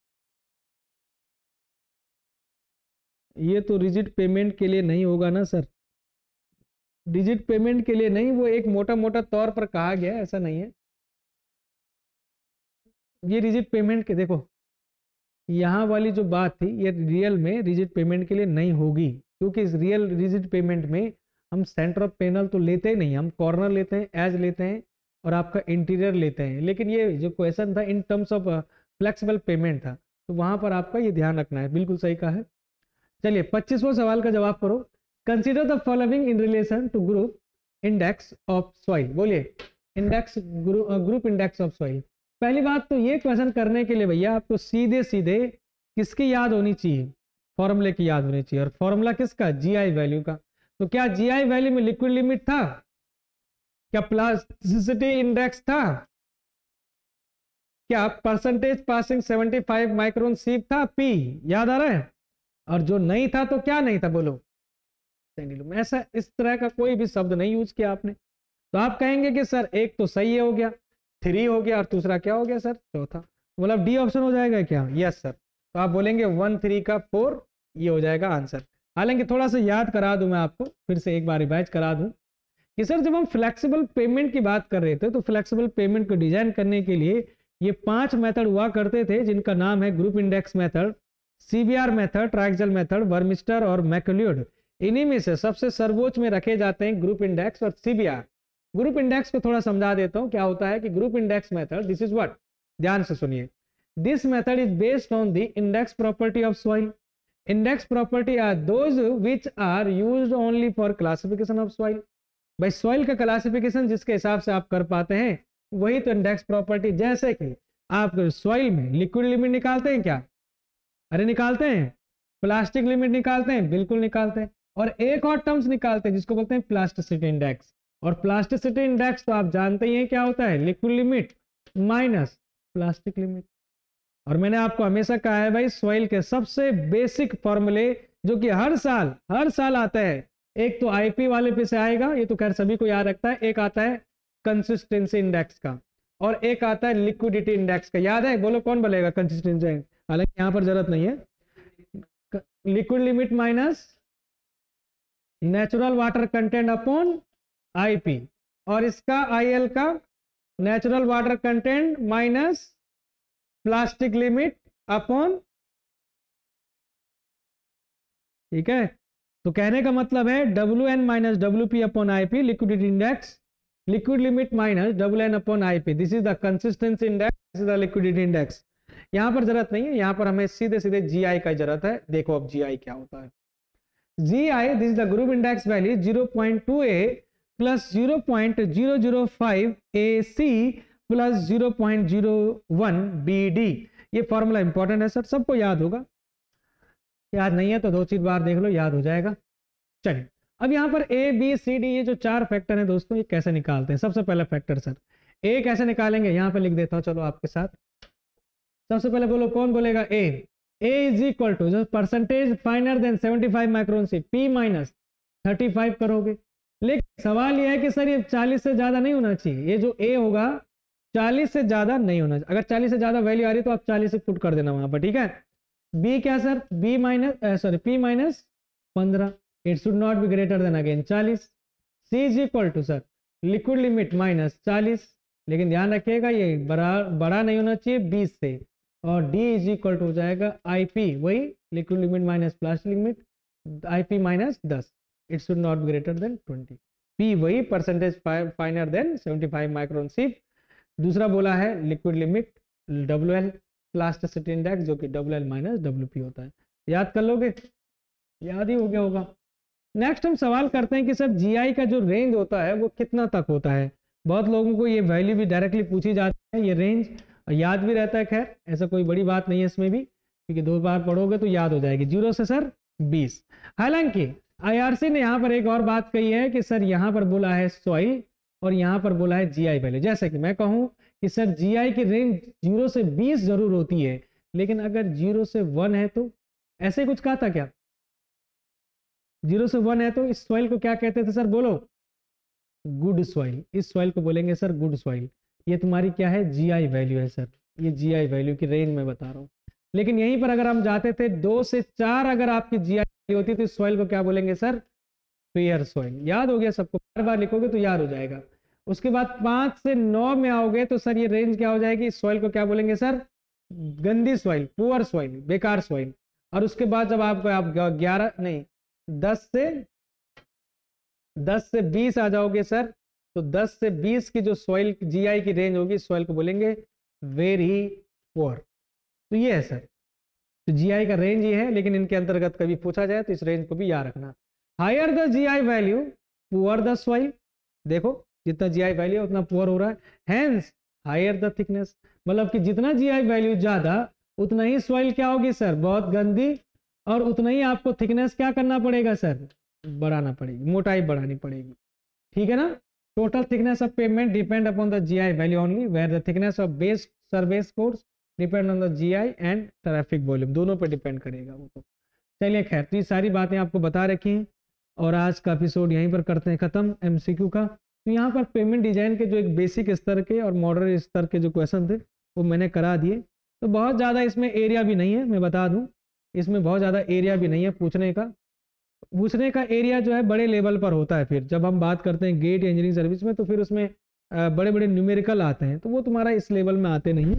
ये तो रिजिड पेमेंट के लिए नहीं होगा ना सर, रिजिड पेमेंट के लिए नहीं, वो एक मोटा मोटा तौर पर कहा गया है, ऐसा नहीं है। ये रिजिड पेमेंट के, देखो यहाँ वाली जो बात थी ये रियल में रिजिड पेमेंट के लिए नहीं होगी, क्योंकि इस रियल रिजिड पेमेंट में हम सेंटर ऑफ पैनल तो लेते ही नहीं, हम कॉर्नर लेते हैं, एज लेते हैं और आपका इंटीरियर लेते हैं। लेकिन ये जो क्वेश्चन था in terms of flexible pavement था, तो वहां पर आपका ये ध्यान रखना है, बिल्कुल सही कहा है। चलिए पच्चीसवां सवाल का जवाब करो। Consider the following in relation to group index of soil. बोलिए, index group index of soil. पहली बात तो ये क्वेश्चन करने के लिए भैया आपको सीधे सीधे किसकी याद होनी चाहिए? फॉर्मूले की याद होनी चाहिए। और फॉर्मूला किसका? जीआई वैल्यू का। तो क्या जीआई वैल्यू में लिक्विड लिमिट था? क्या प्लास्टिसिटी इंडेक्स था? क्या परसेंटेज पासिंग पचहत्तर माइक्रोन सीप था? पी याद आ रहा है? और जो नहीं था तो क्या नहीं था बोलो? ऐसा इस तरह का कोई भी शब्द नहीं यूज किया आपने। तो आप कहेंगे कि सर एक तो सही हो गया, थ्री हो गया, और दूसरा क्या हो गया सर? चौथा। मतलब डी ऑप्शन हो जाएगा क्या? Yes sir. तो आप बोलेंगे वन थ्री का फोर, ये हो जाएगा आंसर। हालांकि थोड़ा सा याद करा दूं मैं आपको, फिर से एक बार रिवाइज करा दूं कि सर जब हम फ्लेक्सिबल पेमेंट की बात कर रहे थे तो फ्लेक्सिबल पेमेंट को डिजाइन करने के लिए ये पांच मेथड हुआ करते थे, जिनका नाम है group index method, CBR method, triaxial method, Burmister और मैकल्यूड। इन्हीं में से सबसे सर्वोच्च में रखे जाते हैं ग्रुप इंडेक्स और सीबीआर। ग्रुप इंडेक्स को थोड़ा समझा देता हूं क्या होता है कि group index method, this is what, ध्यान से सुनिए, this method is based on the index property of soil. Index property are those which are used only for classification of soil. भाई सॉइल का क्लासिफिकेशन जिसके हिसाब से आप कर पाते हैं वही तो इंडेक्स प्रॉपर्टी। जैसे कि आप सॉइल में लिक्विड लिमिट निकालते हैं क्या? अरे निकालते हैं। प्लास्टिक लिमिट निकालते हैं, बिल्कुल निकालते हैं। और एक और टर्म्स निकालते हैं जिसको बोलते हैं प्लास्टिसिटी इंडेक्स। और प्लास्टिसिटी इंडेक्स तो आप जानते ही हैं क्या होता है, liquid limit minus plastic limit. और मैंने आपको हमेशा कहा है भाई, सॉइल के सबसे बेसिक फॉर्मूले जो कि हर साल हर साल आता है, एक तो आईपी वाले पे से आएगा, ये तो खैर सभी को याद रखता है, एक आता है कंसिस्टेंसी इंडेक्स का और एक आता है लिक्विडिटी इंडेक्स का। याद है? बोलो कौन बोलेगा कंसिस्टेंसी? हालांकि यहां पर जरूरत नहीं है। Liquid limit minus natural water content upon IP, और इसका आईएल का natural water content minus plastic limit upon, ठीक है। तो कहने का मतलब है W N minus W P upon I P liquidity index, liquid limit minus double N upon I P, this is the consistency index, this is the liquidity index. यहाँ पर जरूरत नहीं है, यहाँ पर हमें सीधे सीधे जी आई का जरूरत है। देखो अब जी आई क्या होता है। G I, this is the group index value zero point two a plus zero point zero zero five a c plus zero point zero one b d. ये फॉर्मूला इंपॉर्टेंट है सर, सबको याद होगा, याद नहीं है तो दो तीन बार देख लो, याद हो जाएगा। चलिए अब यहाँ पर ए बी सी डी ये जो चार फैक्टर हैं दोस्तों, ये कैसे निकालते हैं। सबसे पहला फैक्टर सर ए कैसे निकालेंगे, यहाँ पे लिख देता हूँ चलो आपके साथ। सबसे पहले बोलो, कौन बोलेगा a. A is equal to जो percentage finer than seventy five micron से पी माइनस थर्टी फाइव करोगे। लेकिन सवाल ये है कि सर ये चालीस से ज्यादा नहीं होना चाहिए, ये जो ए होगा चालीस से ज्यादा नहीं होना चाहिए। अगर चालीस से ज्यादा वैल्यू आ रही तो आप चालीस से पुट कर देना वहां पर, ठीक है। बी क्या sir, b minus sorry p minus पंद्रह, it should not be greater than again चालीस। C is equal to sir liquid limit minus चालीस, लेकिन ध्यान रखिएगा ये बड़ा बड़ा नहीं होना चाहिए बीस से। और डी इज इक्वल टू हो जाएगा आई पी, वही liquid limit minus plastic limit, I P minus दस, it should not be greater than twenty. P वही percentage finer than seventy five micron sieve. दूसरा बोला है liquid limit W L plasticity index, जो कि W L minus W P होता है। याद कर लोगे, याद ही हो गया होगा। नेक्स्ट हम सवाल करते हैं कि सर जीआई का जो रेंज होता है वो कितना तक होता है। बहुत लोगों को ये वैल्यू भी डायरेक्टली पूछी जाती है, ये रेंज याद भी रहता है। खैर ऐसा कोई बड़ी बात नहीं है इसमें भी, क्योंकि दो बार पढ़ोगे तो याद हो जाएगी। जीरो से सर बीस। हालांकि आईआरसी ने यहाँ पर एक और बात कही है कि सर यहाँ पर बोला है सॉइल और यहाँ पर बोला है जीआई वैल्यू। जैसे कि मैं कहूँ कि सर जीआई की रेंज जीरो से बीस जरूर होती है, लेकिन अगर जीरो से वन है तो, ऐसे कुछ कहा था क्या, जीरो से वन है तो इस सॉइल को क्या कहते थे सर, बोलो, गुड सॉइल। इस सॉइल को बोलेंगे सर गुड सॉइल। ये तुम्हारी क्या है, जीआई वैल्यू है सर, ये जीआई वैल्यू की रेंज में बता रहा हूँ। लेकिन यहीं पर अगर हम जाते थे दो से चार अगर आपकी जीआई होती तो इस सॉइल को क्या बोलेंगे सर, फेयर सॉइल। याद हो गया सबको, बार बार लिखोगे तो याद हो जाएगा। उसके बाद पांच से नौ में आओगे तो सर ये रेंज क्या हो जाएगी, इस सॉइल को क्या बोलेंगे सर, गंदी सॉइल, पुअर सॉइल, बेकार सॉइल। और उसके बाद जब आपको आप ग्यारह नहीं दस से दस से बीस आ जाओगे सर, तो दस से बीस की जो सॉइल जीआई की रेंज होगी, सॉइल को बोलेंगे वेरी पुअर। तो ये है सर, तो जीआई का रेंज ये है, लेकिन इनके अंतर्गत कभी पूछा जाए तो इस रेंज को भी याद रखना। Higher the GI value poor the soil, देखो जितना जीआई वैल्यू उतना पुअर हो रहा है। हेंस हायर द थिकनेस, मतलब कि जितना जीआई वैल्यू ज्यादा उतना ही सॉइल क्या होगी सर, बहुत गंदी, और उतना ही आपको थिकनेस क्या करना पड़ेगा सर, बढ़ाना पड़ेगी, मोटाई बढ़ानी पड़ेगी, ठीक है ना। Total thickness of pavement depend upon the GI value only, where the thickness of base surface course depend on the GI and traffic volume, दोनों पर डिपेंड करेगा वो तो। चलिए खैर, तो ये सारी बातें आपको बता रखी हैं और आज का एपिसोड यहीं पर करते हैं खत्म एमसीक्यू का। तो यहाँ पर पेमेंट डिजाइन के जो एक बेसिक स्तर के और मॉडरेट स्तर के जो क्वेश्चन थे वो मैंने करा दिए। तो बहुत ज़्यादा इसमें एरिया भी नहीं है, मैं बता दूँ, इसमें बहुत ज़्यादा एरिया भी नहीं है पूछने का। पूछने का एरिया जो है बड़े लेवल पर होता है, फिर जब हम बात करते हैं गेट इंजीनियरिंग सर्विस में तो फिर उसमें बड़े बड़े न्यूमेरिकल आते हैं, तो वो तुम्हारा इस लेवल में आते नहीं।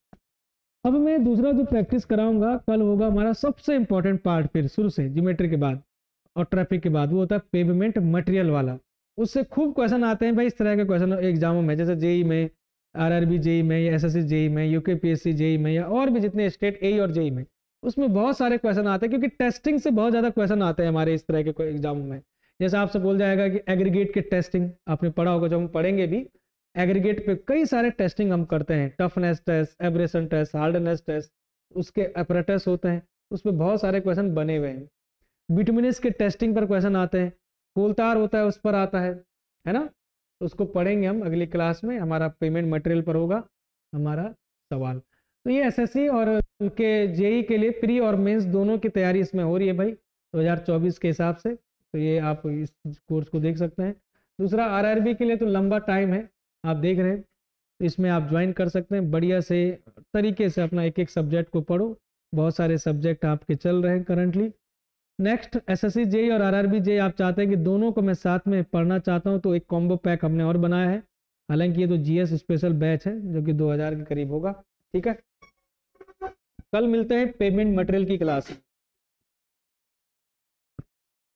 अब मैं दूसरा जो प्रैक्टिस कराऊंगा कल होगा हमारा सबसे इंपॉर्टेंट पार्ट, फिर शुरू से ज्योमेट्री के बाद और ट्रैफिक के बाद, वो होता है पेवमेंट मटेरियल वाला। उससे खूब क्वेश्चन आते हैं भाई, इस तरह के क्वेश्चन एग्जामों में, जैसे जेई में, आरआरबी जेई में, या एसएससी जेई में, यूकेपीएससी जेई में, या और भी जितने स्टेट एई और जेई में, उसमें बहुत सारे क्वेश्चन आते हैं, क्योंकि टेस्टिंग से बहुत ज़्यादा क्वेश्चन आते हैं हमारे इस तरह के एग्जामों में। जैसे आपसे बोल जाएगा कि एग्रीगेट के टेस्टिंग आपने पढ़ा होगा, जब हम पढ़ेंगे भी, एग्रीगेट पे कई सारे टेस्टिंग हम करते हैं, toughness test, abrasion test, hardness test, उसके अपरेटस होते हैं, उसमें बहुत सारे क्वेश्चन बने हुए हैं। बिटुमिनस के टेस्टिंग पर क्वेश्चन आते हैं, कोलतार होता है उस पर आता है है ना, तो उसको पढ़ेंगे हम अगली क्लास में। हमारा पेमेंट मटेरियल पर होगा हमारा सवाल। तो ये एसएससी और उनके जेई के लिए प्री और मेंस दोनों की तैयारी इसमें हो रही है भाई दो हज़ार चौबीस के हिसाब से, तो ये आप इस कोर्स को देख सकते हैं। दूसरा आरआरबी के लिए तो लंबा टाइम है, आप देख रहे हैं, तो इसमें आप ज्वाइन कर सकते हैं। बढ़िया से तरीके से अपना एक एक सब्जेक्ट को पढ़ो, बहुत सारे सब्जेक्ट आपके चल रहे हैं करंटली। नेक्स्ट एसएससी जेई और आरआरबी जेई आप चाहते हैं कि दोनों को मैं साथ में पढ़ना चाहता हूं, तो एक कॉम्बो पैक हमने और बनाया है। हालांकि ये तो जीएस स्पेशल बैच है जो कि दो हज़ार के करीब होगा, ठीक है। कल मिलते हैं पेमेंट मटेरियल की क्लास में।